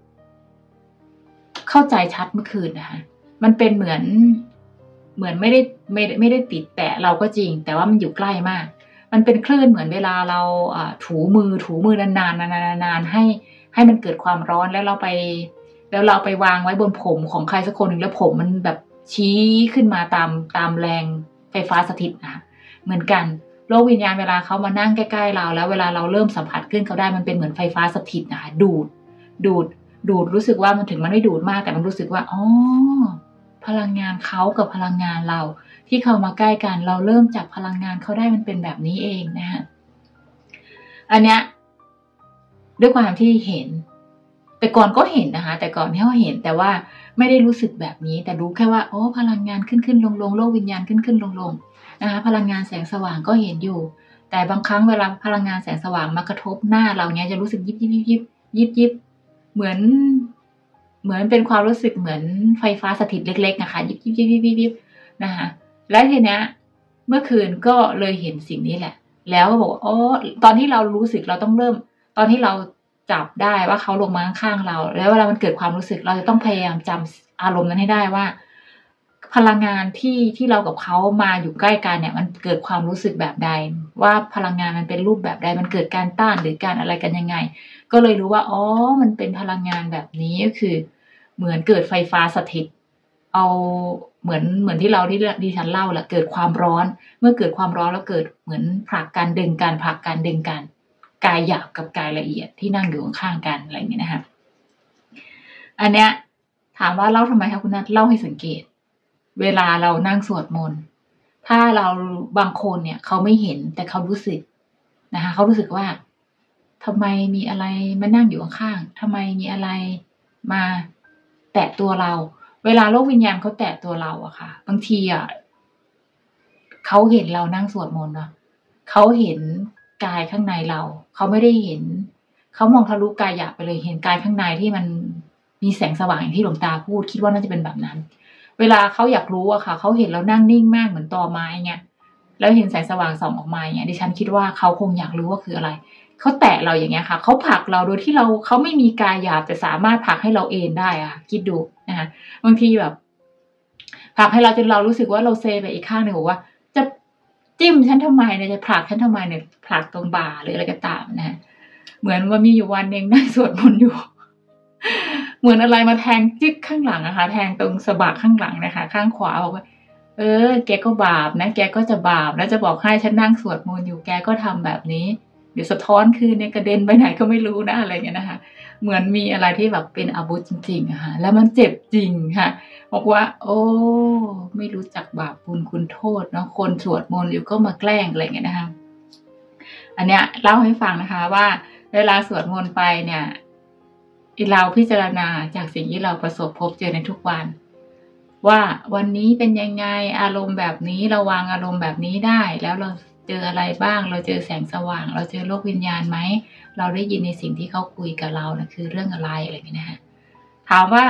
เข้าใจชัดเมื่อคืนนะคะมันเป็นเหมือนไม่ได้ติดแตะเราก็จริงแต่ว่ามันอยู่ใกล้มากมันเป็นคลื่นเหมือนเวลาเราถูมือนานๆให้มันเกิดความร้อนแล้วเราไปวางไว้บนผมของใครสักคนหนึ่งแล้วผมมันแบบชี้ขึ้นมาตามแรงไฟฟ้าสถิตนะคะเหมือนกันโลกวิญญาณเวลาเขามานั่งใกล้ๆเราแล้วเวลาเราเริ่มสัมผัสขึ้นเขาได้มันเป็นเหมือนไฟฟ้าสถิตนะคะดูดรู้สึกว่ามันถึงมันไม่ดูดมากแต่มันรู้สึกว่าอ๋อพลังงานเขากับพลังงานเราที่เข้ามาใกล้กันเราเริ่มจับพลังงานเขาได้มันเป็นแบบนี้เองนะคะอันเนี้ยด้วยความที่เห็นแต่ก่อนก็เห็นนะคะแต่ก่อนที่เขาเห็นแต่ว่าไม่ได้รู้สึกแบบนี้แต่รู้แค่ว่าโอ้พลังงานขึ้นลงโลกวิญญาณขึ้นลงนะคะพลังงานแสงสว่างก็เห็นอยู่แต่บางครั้งเวลาพลังงานแสงสว่างมากระทบหน้าเราเนี้ยจะรู้สึกยิบเหมือนเป็นความรู้สึกเหมือนไฟฟ้าสถิตเล็กๆนะคะยิบนะคะและทีเนี้ยเมื่อคืนก็เลยเห็นสิ่งนี้แหละแล้วก็บอกอ๋อตอนที่เรารู้สึกเราต้องเริ่มตอนที่เราจับได้ว่าเขาลงมาข้างๆเราแล้วเวลามันเกิดความรู้สึกเราจะต้องพยายามจำอารมณ์นั้นให้ได้ว่าพลังงานที่เรากับเขามาอยู่ใกล้กันเนี่ยมันเกิดความรู้สึกแบบใดว่าพลังงานมันเป็นรูปแบบใดมันเกิดการต้านหรือการอะไรกันยังไงก็เลยรู้ว่าอ๋อมันเป็นพลังงานแบบนี้ก็คือเหมือนเกิดไฟฟ้าสถิตเอาเหมือนที่ดิฉันเล่าแหละเกิดความร้อนเมื่อเกิดความร้อนแล้วเกิดเหมือนผลักกันดึงกันกายหยาบกับกายละเอียดที่นั่งอยู่ข้างๆกันอะไรอย่างเงี้ยนะคะอันเนี้ยถามว่าเล่าทำไมคะคุณนัทเล่าให้สังเกตเวลาเรานั่งสวดมนต์ถ้าเราบางคนเนี่ยเขาไม่เห็นแต่เขารู้สึกนะคะเขารู้สึกว่าทำไมมีอะไรมานั่งอยู่ข้างๆทำไมมีอะไรมาแตะตัวเราเวลาโลกวิญญาณเขาแตะตัวเราอะค่ะบางทีอะเขาเห็นเรานั่งสวดมนต์เนาะเขาเห็นกายข้างในเราเขาไม่ได้เห็นเขามองทะลุกายหยาบไปเลยเห็นกายข้างในที่มันมีแสงสว่างอย่างที่หลวงตาพูดคิดว่าน่าจะเป็นแบบนั้นเวลาเขาอยากรู้อะค่ะเขาเห็นเรานั่งนิ่งมากเหมือนตอไม้เงี้ยแล้วเห็นแสงสว่างส่องออกมาเนี่ยดิฉันคิดว่าเขาคงอยากรู้ว่าคืออะไรเขาแตะเราอย่างเงี้ยค่ะเขาผลักเราโดยที่เขาไม่มีกายหยาบแต่สามารถผลักให้เราเอนได้อะคิดดูนะคะบางทีแบบผลักให้เราจนเรารู้สึกว่าเราเซไปอีกข้างหนึ่งบอกว่าจะจิ้มฉันทำไมเนี่ยจะผลักฉันทำไมเนี่ยผลักตรงบ่าหรืออะไรก็ตามนะเหมือนว่ามีอยู่วันหนึ่งนั่งสวดมนต์อยู่เหมือนอะไรมาแทงจิ๊กข้างหลังนะคะแทงตรงสะบักข้างหลังนะคะข้างขวาบอกว่าแกก็บาปนะแกก็จะบาปแล้วจะบอกให้ฉันนั่งสวดมนต์อยู่แกก็ทำแบบนี้เดี๋ยวสะท้อนคืนเนี่ยกระเด็นไปไหนก็ไม่รู้นะอะไรเงี้ยนะคะเหมือนมีอะไรที่แบบเป็นอาวุธจริงๆอะค่ะแล้วมันเจ็บจริงค่ะบอกว่าโอ้ไม่รู้จักบาปบุญคุณโทษเนาะคนสวดมนต์อยู่ก็มาแกล้งอะไรเงี้ยนะคะอันเนี้ยเล่าให้ฟังนะคะว่าเวลาสวดมนต์ไปเนี่ยเราพิจารณาจากสิ่งที่เราประสบพบเจอในทุกวันว่าวันนี้เป็นยังไงอารมณ์แบบนี้เราวางอารมณ์แบบนี้ได้แล้วเราเจออะไรบ้างเราเจอแสงสว่างเราเจอโลกวิญญาณไหมเราได้ยินในสิ่งที่เขาคุยกับเรานะคือเรื่องอะไรอะไรอย่างนี้นะฮะถามว่า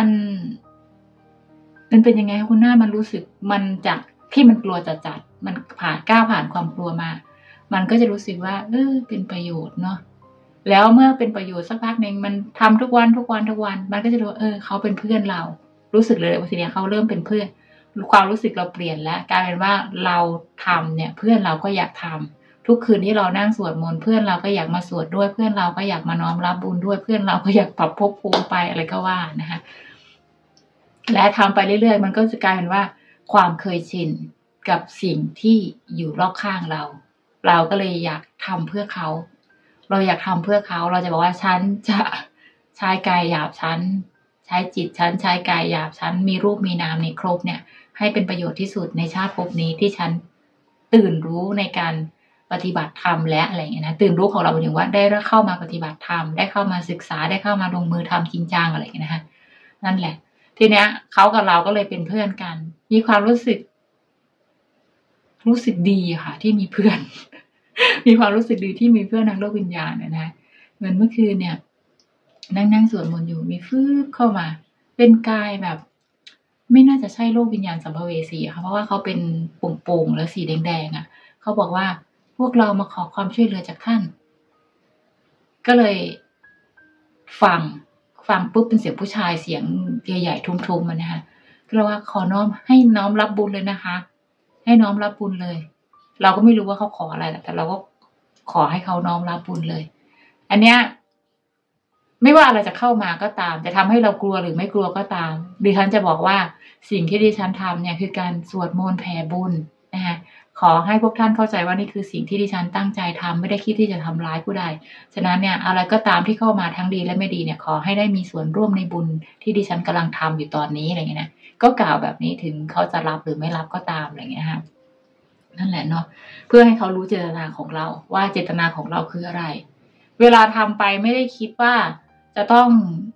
มันเป็นยังไงคุณหน้ามันรู้สึกมันจากที่มันกลัวจัดมันก้าวผ่านความกลัวมามันก็จะรู้สึกว่าเป็นประโยชน์เนาะแล้วเมื่อเป็นประโยชน์สักพักหนึ่งมันทำทุกวันมันก็จะรู้เขาเป็นเพื่อนเรารู้สึกเลยว่าทีนี้เขาเริ่มเป็นเพื่อนความรู้สึกเราเปลี่ยนแล้วกลายเป็นว่าเราทำเนี่ยเพื่อนเราก็อยากทำทุกคืนที่เรานั่งสวดมนต์เพื่อนเราก็อยากมาสวดด้วยเพื่อนเราก็อยากมาน้อมรับบุญด้วยเพื่อนเราก็อยากปรับภพภูมิไปอะไรก็ว่านะคะและทำไปเรื่อยๆมันก็จะกลายเป็นว่าความเคยชินกับสิ่งที่อยู่รอบข้างเราก็เลยอยากทำเพื่อเขาเราอยากทำเพื่อเขาเราจะบอกว่าฉันจะใช้กายหยาบฉันใช้จิตฉันใช้กายหยาบฉันมีรูปมีนามในครบเนี่ยให้เป็นประโยชน์ที่สุดในชาติภพนี้ที่ฉันตื่นรู้ในการปฏิบัติธรรมและอะไรอย่างเงี้ยนะตื่นรู้ของเราหมายถึงว่าได้เข้ามาปฏิบัติธรรมได้เข้ามาศึกษาได้เข้ามาลงมือทำจริงจังอะไรอย่างเงี้ยนะคะนั่นแหละทีเนี้ยเขากับเราก็เลยเป็นเพื่อนกันมีความรู้สึกดีค่ะที่มีเพื่อน มีความรู้สึกดีที่มีเพื่อนนักโลกวิญญาณนะเหมือนเมื่อคืนเนี่ยนั่งสวดมนต์อยู่มีฟืบเข้ามาเป็นกายแบบไม่น่าจะใช่โลกวิญญาณสัมภเวสีค่ะเพราะว่าเขาเป็นโป่งๆแล้วสีแดงๆอ่ะเขาบอกว่าพวกเรามาขอความช่วยเหลือจากท่านก็เลยฟังปุ๊บเป็นเสียงผู้ชายเสียงใหญ่ๆทุ้มๆมันนะคะก็เลยว่าขอให้น้อมรับบุญเลยนะคะให้น้อมรับบุญเลยเราก็ไม่รู้ว่าเขาขออะไรแต่เราก็ขอให้เขาน้อมรับบุญเลยอันเนี้ยไม่ว่าอะไรจะเข้ามาก็ตามจะทำให้เรากลัวหรือไม่กลัวก็ตามดิฉันจะบอกว่าสิ่งที่ดิฉันทำเนี่ยคือการสวดมนต์แผ่บุญนะคะขอให้พวกท่านเข้าใจว่านี่คือสิ่งที่ดิฉันตั้งใจทำไม่ได้คิดที่จะทำร้ายผู้ใดฉะนั้นเนี่ยอะไรก็ตามที่เข้ามาทั้งดีและไม่ดีเนี่ยขอให้ได้มีส่วนร่วมในบุญที่ดิฉันกำลังทำอยู่ตอนนี้อะไรเงี้ยนะก็กล่าวแบบนี้ถึงเขาจะรับหรือไม่รับก็ตามอะไรเงี้ยค่ะนั่นแหละเนาะเพื่อให้เขารู้เจตนาของเราว่าเจตนาของเราคืออะไรเวลาทำไปไม่ได้คิดว่าจะต้อง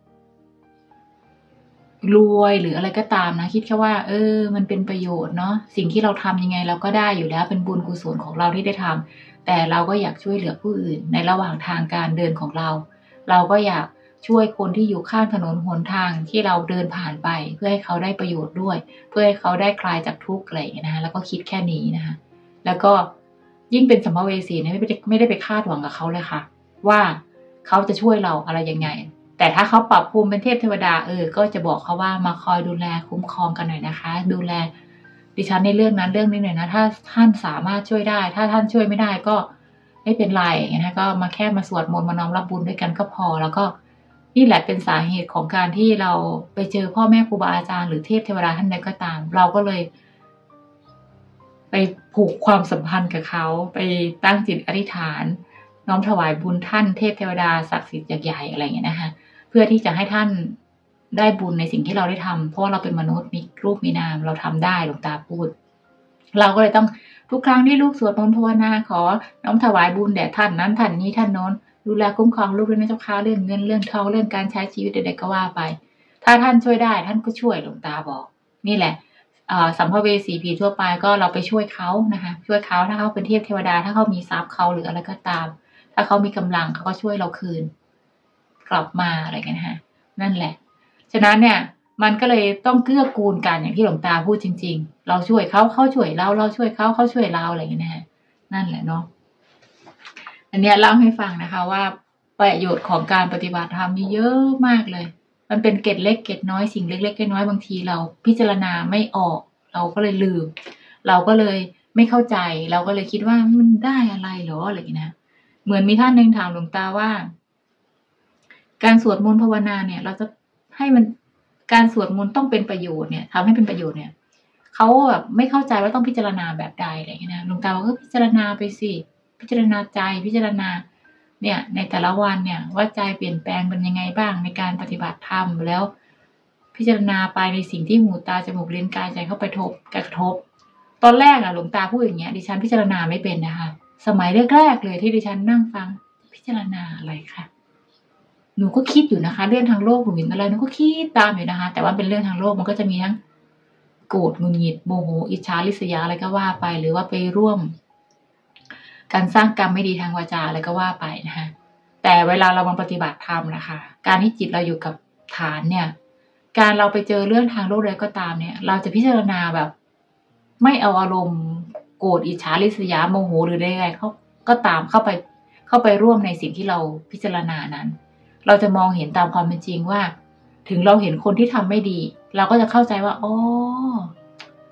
รวยหรืออะไรก็ตามนะคิดแค่ว่ามันเป็นประโยชน์เนาะสิ่งที่เราทำยังไงเราก็ได้อยู่แล้วเป็นบุญกุศลของเราที่ได้ทำแต่เราก็อยากช่วยเหลือผู้อื่นในระหว่างทางการเดินของเราเราก็อยากช่วยคนที่อยู่ข้างถนนหนทางที่เราเดินผ่านไปเพื่อให้เขาได้ประโยชน์ด้วยเพื่อให้เขาได้คลายจากทุกข์อะไรอย่างเงี้ยนะคะแล้วก็คิดแค่นี้นะคะแล้วก็ยิ่งเป็นสัมภเวสีเนี่ยไม่ได้ไปคาดหวังกับเขาเลยค่ะว่าเขาจะช่วยเราอะไรยังไงแต่ถ้าเขาปรับภูมิเป็นเทพเทวดาก็จะบอกเขาว่ามาคอยดูแลคุ้มครองกันหน่อยนะคะดูแลดิฉันในเรื่องนั้นเรื่องนี้หน่อยนะถ้าท่านสามารถช่วยได้ถ้าท่านช่วยไม่ได้ก็ไม่เป็นไรอย่างเงี้ยนะก็มาแค่มาสวดมนต์มาน้อมรับบุญด้วยกันก็พอแล้วก็นี่แหละเป็นสาเหตุของการที่เราไปเจอพ่อแม่ครูบาอาจารย์หรือเทพเทวดาท่านใดก็ตามเราก็เลยไปผูกความสัมพันธ์กับเขาไปตั้งจิตอธิษฐานน้อมถวายบุญท่านเทพเทวดาศักดิ์สิทธิ์ใหญ่ๆอะไรอย่างเงี้ยนะคะเพื่อที่จะให้ท่านได้บุญในสิ่งที่เราได้ทำเพราะว่าเราเป็นมนุษย์มีรูปมีนามเราทำได้หลวงตาพูดเราก็เลยต้องทุกครั้งที่ลูกสวดมนต์ภาวนาขอน้อมถวายบุญแด่ท่านนั้นท่านนี้ท่านโน้นดูแลคุ้มครองลูกด้วยนะเจ้าค่ะเรื่องเงินเรื่องทองเรื่องการใช้ชีวิตใดๆก็ว่าไปถ้าท่านช่วยได้ท่านก็ช่วยหลวงตาบอกนี่แหละสัมภเวสีผีทั่วไปก็เราไปช่วยเขานะคะช่วยเขาถ้าเขาเป็นเทพเทวดาถ้าเขามีทรัพย์เขาหรืออะไรก็ตามถ้าเขามีกำลังเขาก็ช่วยเราคืนกลับมาอะไรกันฮะนั่นแหละฉะนั้นเนี่ยมันก็เลยต้องเกื้อกูลกันอย่างที่หลวงตาพูดจริงๆเราช่วยเขาช่วยเราช่วยเขาช่วยเราอะไรอย่างเงี้ยนะฮะนั่นแหละเนาะอันเนี้ยเล่าให้ฟังนะคะว่าประโยชน์ของการปฏิบัติธรรมมีเยอะมากเลยมันเป็นเกร็ดเล็กเกร็ดน้อยสิ่งเล็กๆน้อยๆบางทีเราพิจารณาไม่ออกเราก็เลยลืมเราก็เลยไม่เข้าใจเราก็เลยคิดว่ามันได้อะไรหรออะไรอย่างเงี้ยนะเหมือนมีท่านหนึ่งถามหลวงตาว่าการสวดมนต์ภาวนาเนี่ยเราจะให้มันการสวดมนต์ต้องเป็นประโยชน์เนี่ยทำให้เป็นประโยชน์เนี่ยเขาแบบไม่เข้าใจว่าต้องพิจารณาแบบใดอะไรอย่างเงี้ยนะหลวงตาบอกก็พิจารณาไปสิพิจารณาใจพิจารณาเนี่ยในแต่ละวันเนี่ยว่าใจเปลี่ยนแปลงเป็นยังไงบ้างในการปฏิบัติธรรมแล้วพิจารณาไปในสิ่งที่หูตาจมูกลิ้นกายใจเข้าไปกระทบตอนแรกหลวงตาพูดอย่างเงี้ยดิฉันพิจารณาไม่เป็นนะคะสมัยแรกๆเลยที่ดิฉันนั่งฟังพิจารณาอะไรคะหนูก็คิดอยู่นะคะเรื่องทางโลกหนูเห็นอะไรหนูก็คิดตามอยู่นะคะแต่ว่าเป็นเรื่องทางโลกมันก็จะมีทั้งโกรธหงุดหงิดโมโหอิจฉาริษยาอะไรก็ว่าไปหรือว่าไปร่วมการสร้างกรรมไม่ดีทางวาจาอะไรก็ว่าไปนะคะแต่เวลาเรามาปฏิบัติธรรมนะคะการที่จิตเราอยู่กับฐานเนี่ยการเราไปเจอเรื่องทางโลกใดก็ตามเนี่ยเราจะพิจารณาแบบไม่เอาอารมณ์โกรธอิจฉาริษยาโมโหหรือใดๆเขาก็ตามเข้าไปร่วมในสิ่งที่เราพิจารณานั้นเราจะมองเห็นตามความเป็นจริงว่าถึงเราเห็นคนที่ทำไม่ดีเราก็จะเข้าใจว่าอ๋อ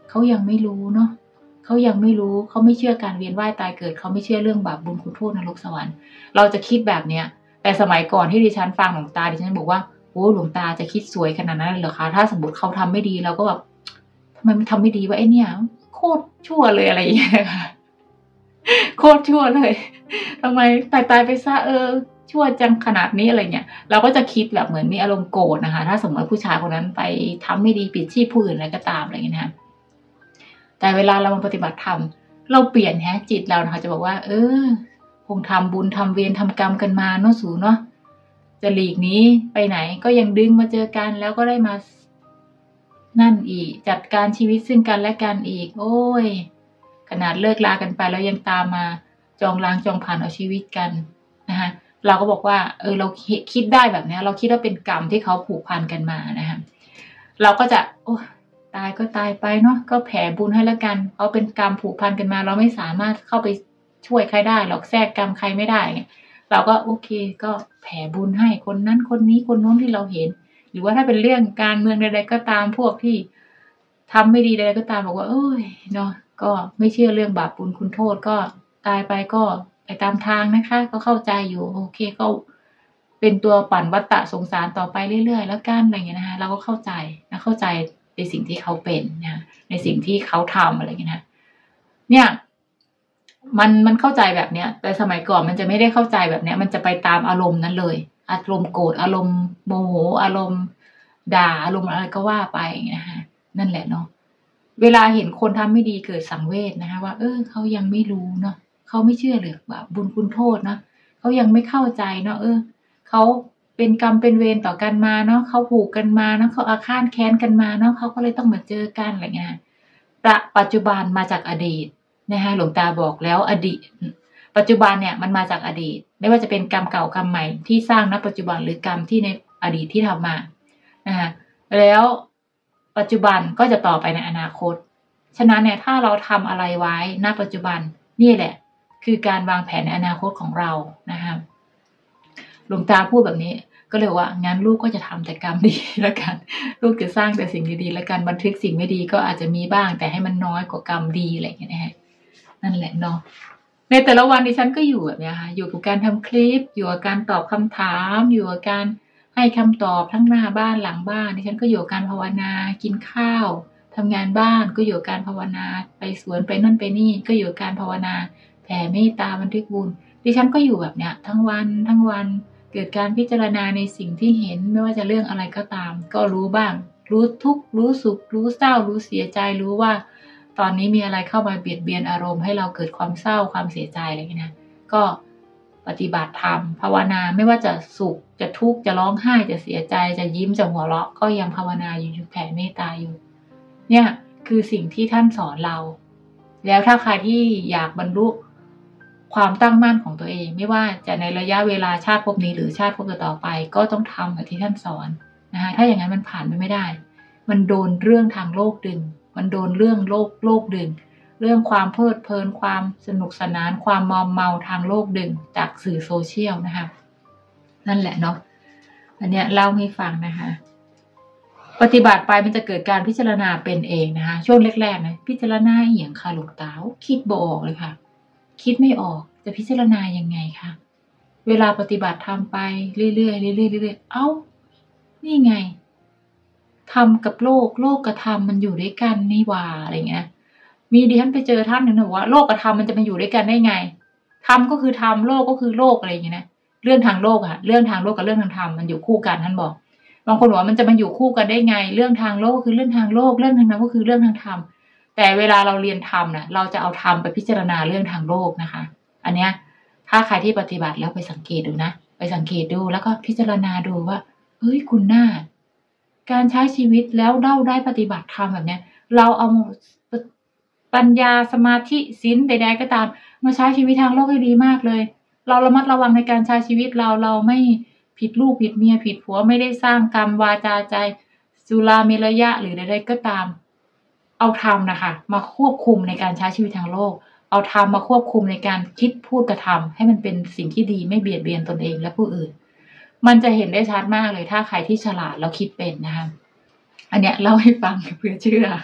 เขายังไม่รู้เนาะเขายังไม่รู้เขาไม่เชื่อการเวียนว่ายตายเกิดเขาไม่เชื่อเรื่องบาปบุญคุณโทษนรกสวรรค์เราจะคิดแบบเนี้ยแต่สมัยก่อนที่ดิฉันฟังหลวงตาดิฉันบอกว่าโอ้หลวงตาจะคิดสวยขนาดนั้นเลยเหรอคะถ้าสมมติเขาทำไม่ดีเราก็แบบทำไมมันทำไม่ดีวะไอเนี่ยโคตรชั่วเลยอะไรอย่างเงี้ยค่ะโคตรชั่วเลยทำไมตายไปซะชั่วจังขนาดนี้อะไรเงี้ยเราก็จะคิดแบบเหมือนมีอารมณ์โกรธนะคะถ้าสมมติผู้ชายคนนั้นไปทำไม่ดีปิดชีพผู้อื่นอะไรก็ตามอะไรเงี้ยนะคะแต่เวลาเรามาปฏิบัติธรรมเราเปลี่ยนจิตเรานะคะจะบอกว่าคงทำบุญทำเวรทำกรรมกันมาเนาะสูเนาะจะหลีกนี้ไปไหนก็ยังดึงมาเจอกันแล้วก็ได้มานั่นอีกจัดการชีวิตซึ่งกันและกันอีกโอ้ยขนาดเลิกลากันไปแล้วยังตามมาจองล้างจองผ่านเอาชีวิตกันนะคะเราก็บอกว่าเราคิดได้แบบนี้เราคิดว่าเป็นกรรมที่เขาผูกพันกันมานะคะเราก็จะโอ้ตายก็ตายไปเนาะก็แผ่บุญให้แล้วกันเขาเป็นกรรมผูกพันกันมาเราไม่สามารถเข้าไปช่วยใครได้หรอกแทรกกรรมใครไม่ได้เราก็โอเคก็แผ่บุญให้คนนั้นคนนี้คนโน้นที่เราเห็นหรือว่าถ้าเป็นเรื่องการเมืองใดๆก็ตามพวกที่ทำไม่ดีใดๆก็ตามบอกว่าเอ้ยเนาะก็ไม่เชื่อเรื่องบาปบุญคุณโทษก็ตายไปก็ไปตามทางนะคะก็เข้าใจอยู่โอเคก็เป็นตัวปั่นวัฏฏะสงสารต่อไปเรื่อยๆแล้วกันอะไรอย่างเงี้ยนะคะเราก็เข้าใจนะเข้าใจในสิ่งที่เขาเป็นนะในสิ่งที่เขาทำอะไรอย่างเงี้ยนะเนี่ยมันเข้าใจแบบเนี้ยแต่สมัยก่อนมันจะไม่ได้เข้าใจแบบเนี้ยมันจะไปตามอารมณ์นั้นเลยอารมณ์โกรธอารมณ์โมโหอารมณ์ด่าอารมณ์อะไรก็ว่าไปนะคะนั่นแหละเนาะเวลาเห็นคนทำไม่ดีเกิดสังเวชนะคะว่าเขายังไม่รู้เนาะเขาไม่เชื่อเลยว่าบุญคุณโทษเนาะเขายังไม่เข้าใจเนาะเขาเป็นกรรมเป็นเวรต่อกันมาเนาะเขาผูกกันมาเนาะเขาอาฆาตแค้นกันมาเนาะเขาก็เลยต้องมาเจอกันอะไรเงี้ยปัจจุบันมาจากอดีตนะคะหลวงตาบอกแล้วอดีตปัจจุบันเนี่ยมันมาจากอดีตไม่ว่าจะเป็นกรรมเก่ากรรมใหม่ที่สร้างณปัจจุบันหรือกรรมที่ในอดีตที่ทำมานะคะแล้วปัจจุบันก็จะต่อไปในอนาคตฉะนั้นเนี่ยถ้าเราทำอะไรไว้ณปัจจุบันนี่แหละคือการวางแผนในอนาคตของเรานะคะหลวงตาพูดแบบนี้ก็เลยว่างั้นลูกก็จะทำแต่กรรมดีแล้วกันลูกจะสร้างแต่สิ่งดีๆแล้วกันบันทึกสิ่งไม่ดีก็อาจจะมีบ้างแต่ให้มันน้อยกว่ากรรมดีอะไรอย่างเงี้ยนะฮะนั่นแหละเนาะในแต่ละวันดิฉันก็อยู่แบบนี้ค่ะอยู่กับการทำคลิปอยู่กับการตอบคำถามอยู่กับการให้คำตอบทั้งหน้าบ้านหลังบ้านดิฉันก็อยู่กับการภาวนากินข้าวทำงานบ้านก็อยู่กับการภาวนาไปสวนไปนั่นไปนี่ก็อยู่กับการภาวนาแผ่เมตตาบันทึกบุญดิฉันก็อยู่แบบเนี้ยทั้งวันเกิดการพิจารณาในสิ่งที่เห็นไม่ว่าจะเรื่องอะไรก็ตามก็รู้บ้างรู้ทุกข์รู้สุขรู้เศร้ารู้เสียใจรู้ว่าตอนนี้มีอะไรเข้ามาเบียดเบียนอารมณ์ให้เราเกิดความเศร้าความเสียใจอะไรอย่างเงี้ยนะก็ปฏิบัติธรรมภาวนาไม่ว่าจะสุขจะทุกข์จะร้องไห้จะเสียใจจะยิ้มจะหัวเราะก็ยังภาวนาอยู่แผ่เมตตาอยู่เนี่ยคือสิ่งที่ท่านสอนเราแล้วถ้าใครที่อยากบรรลุความตั้งมั่นของตัวเองไม่ว่าจะในระยะเวลาชาติภพนี้หรือชาติภพต่อไปก็ต้องทำแบบที่ท่านสอนนะคะถ้าอย่างนั้นมันผ่านไม่ได้มันโดนเรื่องทางโลกดึงมันโดนเรื่องโลกดึงเรื่องความเพลิดเพลินความสนุกสนานความมอมเมาทางโลกดึงจากสื่อโซเชียลนะคะนั่นแหละเนาะอันเนี้ยเล่าให้ฟังนะคะปฏิบัติไปมันจะเกิดการพิจารณาเป็นเองนะคะช่วงแรกๆนะพิจารณาเหี่ยงค่ะหลวงตาคิดบ่ออกเลยค่ะคิดไม่ออกจะพิจารณายังไงคะเวลาปฏิบัติทำไปเรื่อยๆเรื่อยๆเอ้านี่ไงธรรมกับโลกกับธรรมมันอยู่ด้วยกันนี่หว่าอะไรเงี้ยมีดิฉันไปเจอท่านหนึ่งนะว่าโลกกับธรรมมันจะมาอยู่ด้วยกันได้ไงธรรมก็คือธรรมโลกก็คือโลกอะไรอย่างเงี้ยนะเรื่องทางโลกอะเรื่องทางโลกกับเรื่องทางธรรมมันอยู่คู่กันท่านบอกบางคนบอกว่ามันจะมาอยู่คู่กันได้ไงเรื่องทางโลกก็คือเรื่องทางโลกเรื่องทางธรรมก็คือเรื่องทางธรรมแต่เวลาเราเรียนธรรมนะเราจะเอาธรรมไปพิจารณาเรื่องทางโลกนะคะอันเนี้ยถ้าใครที่ปฏิบัติแล้วไปสังเกตดูนะไปสังเกตดูแล้วก็พิจารณาดูว่าเฮ้ยคุณหน้าการใช้ชีวิตแล้วเราได้ปฏิบัติธรรมแบบเนี้ยเราเอาปัญญาสมาธิศีลใดๆก็ตามมาใช้ชีวิตทางโลกให้ดีมากเลยเราระมัดระวังในการใช้ชีวิตเราไม่ผิดลูกผิดเมียผิดผัวไม่ได้สร้างกรรมวาจาใจสุราเมรยะหรือใดๆก็ตามเอาธรรมนะคะมาควบคุมในการใช้ชีวิตทางโลกเอาธรรมมาควบคุมในการคิดพูดกระทำให้มันเป็นสิ่งที่ดีไม่เบียดเบียนตนเองและผู้อื่นมันจะเห็นได้ชัดมากเลยถ้าใครที่ฉลาดแล้วคิดเป็นนะคะอันเนี้ยเล่าให้ฟังเพื่อเชื่อ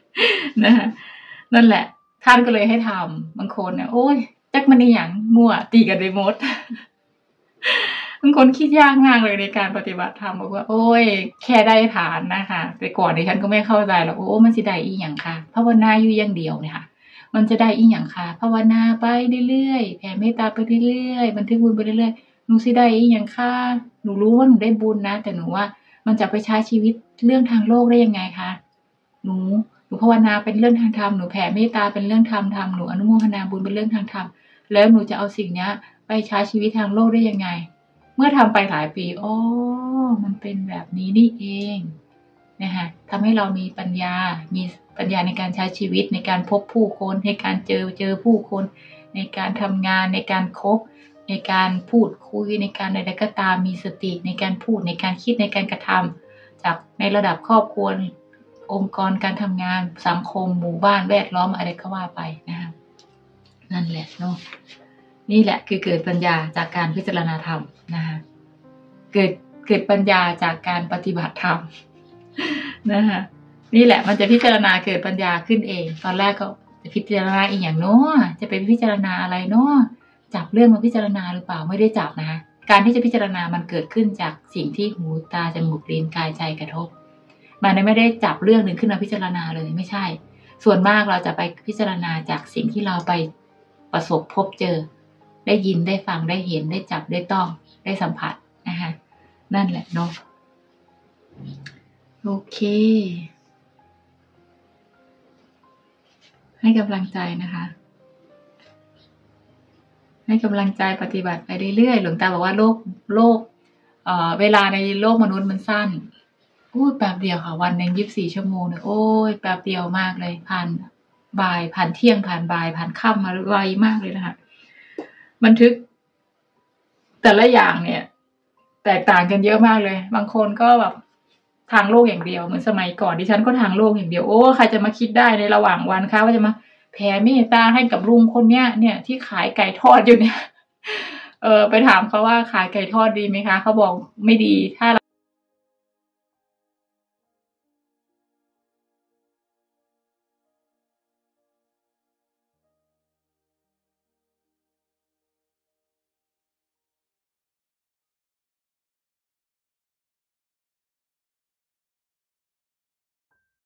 นะคะนั่นแหละ ท่านก็เลยให้ทำบางคนเนี่ยโอ้ยจักมันนี่อย่างมั่วตีกันไปหมด บางคนคิดยากมากเลยในการปฏิบัติธรรมบอกว่าโอ้ยแค่ได้ฐานนะคะแต่ก่อนดิฉันก็ไม่เข้าใจหรอกโอ้มันสิได้อีหยังค่ะภาวนาอยู่อย่างเดียวเนี่ยค่ะมันจะได้อีหยังค่ะภาวนาไปเรื่อยๆแผ่เมตตาไปเรื่อยๆบันทึกบุญไปเรื่อยๆหนูสิได้อีหยังค่ะหนูรู้ว่าหนูได้บุญนะแต่หนูว่ามันจะไปใช้ชีวิตเรื่องทางโลกได้ยังไงคะหนูภาวนาเป็นเรื่องทางธรรมหนูแผ่เมตตาเป็นเรื่องธรรมหนูอนุโมทนาบุญเป็นเรื่องทางธรรมแล้วหนูจะเอาสิ่งนี้ไปใช้ชีวิตทางโลกได้ยังไงเมื่อทำไปหลายปีอ๋อมันเป็นแบบนี้นี่เองนะคะทำให้เรามีปัญญาในการใช้ชีวิตในการพบผู้คนในการเจอผู้คนในการทำงานในการคบในการพูดคุยในการใดๆก็ตามมีสติในการพูดในการคิดในการกระทำจากในระดับครอบครัวองค์กรการทำงานสังคมหมู่บ้านแวดล้อมอะไรก็ว่าไปนะคะนั่นแหละเนาะนี่แหละคือเกิดปัญญาจากการพิจารณาธรรมนะคะเกิดปัญญาจากการปฏิบัติธรรมนะคะนี่แหละมันจะพิจารณาเกิดปัญญาขึ้นเองตอนแรกก็จะพิจารณาอีกอย่างเนาะจะไปพิจารณาอะไรเนาะจับเรื่องมาพิจารณาหรือเปล่าไม่ได้จับนะคะการที่จะพิจารณามันเกิดขึ้นจากสิ่งที่หูตาจมูกลิ้นกายใจกระทบมันไม่ได้จับเรื่องหนึ่งขึ้นมาพิจารณาเลยไม่ใช่ส่วนมากเราจะไปพิจารณาจากสิ่งที่เราไปประสบพบเจอได้ยินได้ฟังได้เห็นได้จับได้ต้องได้สัมผัสนะคะนั่นแหละเนาะโอเคให้กำลังใจนะคะให้กำลังใจปฏิบัติไปเรื่อยๆหลวงตาบอกว่าโลกเวลาในโลกมนุษย์มันสั้นพูดแป๊บเดียวค่ะวันหนึ่ง24 ชั่วโมงเนี่ยโอ้ยแป๊บเดียวมากเลยผ่านบ่ายผ่านเที่ยงผ่านบ่ายผ่านค่ำมาไวมากเลยนะคะบันทึกแต่ละอย่างเนี่ยแตกต่างกันเยอะมากเลยบางคนก็แบบทางโลกอย่างเดียวเหมือนสมัยก่อนดิฉันก็ทางโลกอย่างเดียวโอ้ใครจะมาคิดได้ในระหว่างวันคะว่าจะมาแผ่เมตตาให้กับลุงคนเนี้ยเนี่ยที่ขายไก่ทอดอยู่เนี่ยไปถามเขาว่าขายไก่ทอดดีไหมคะเขาบอกไม่ดีถ้า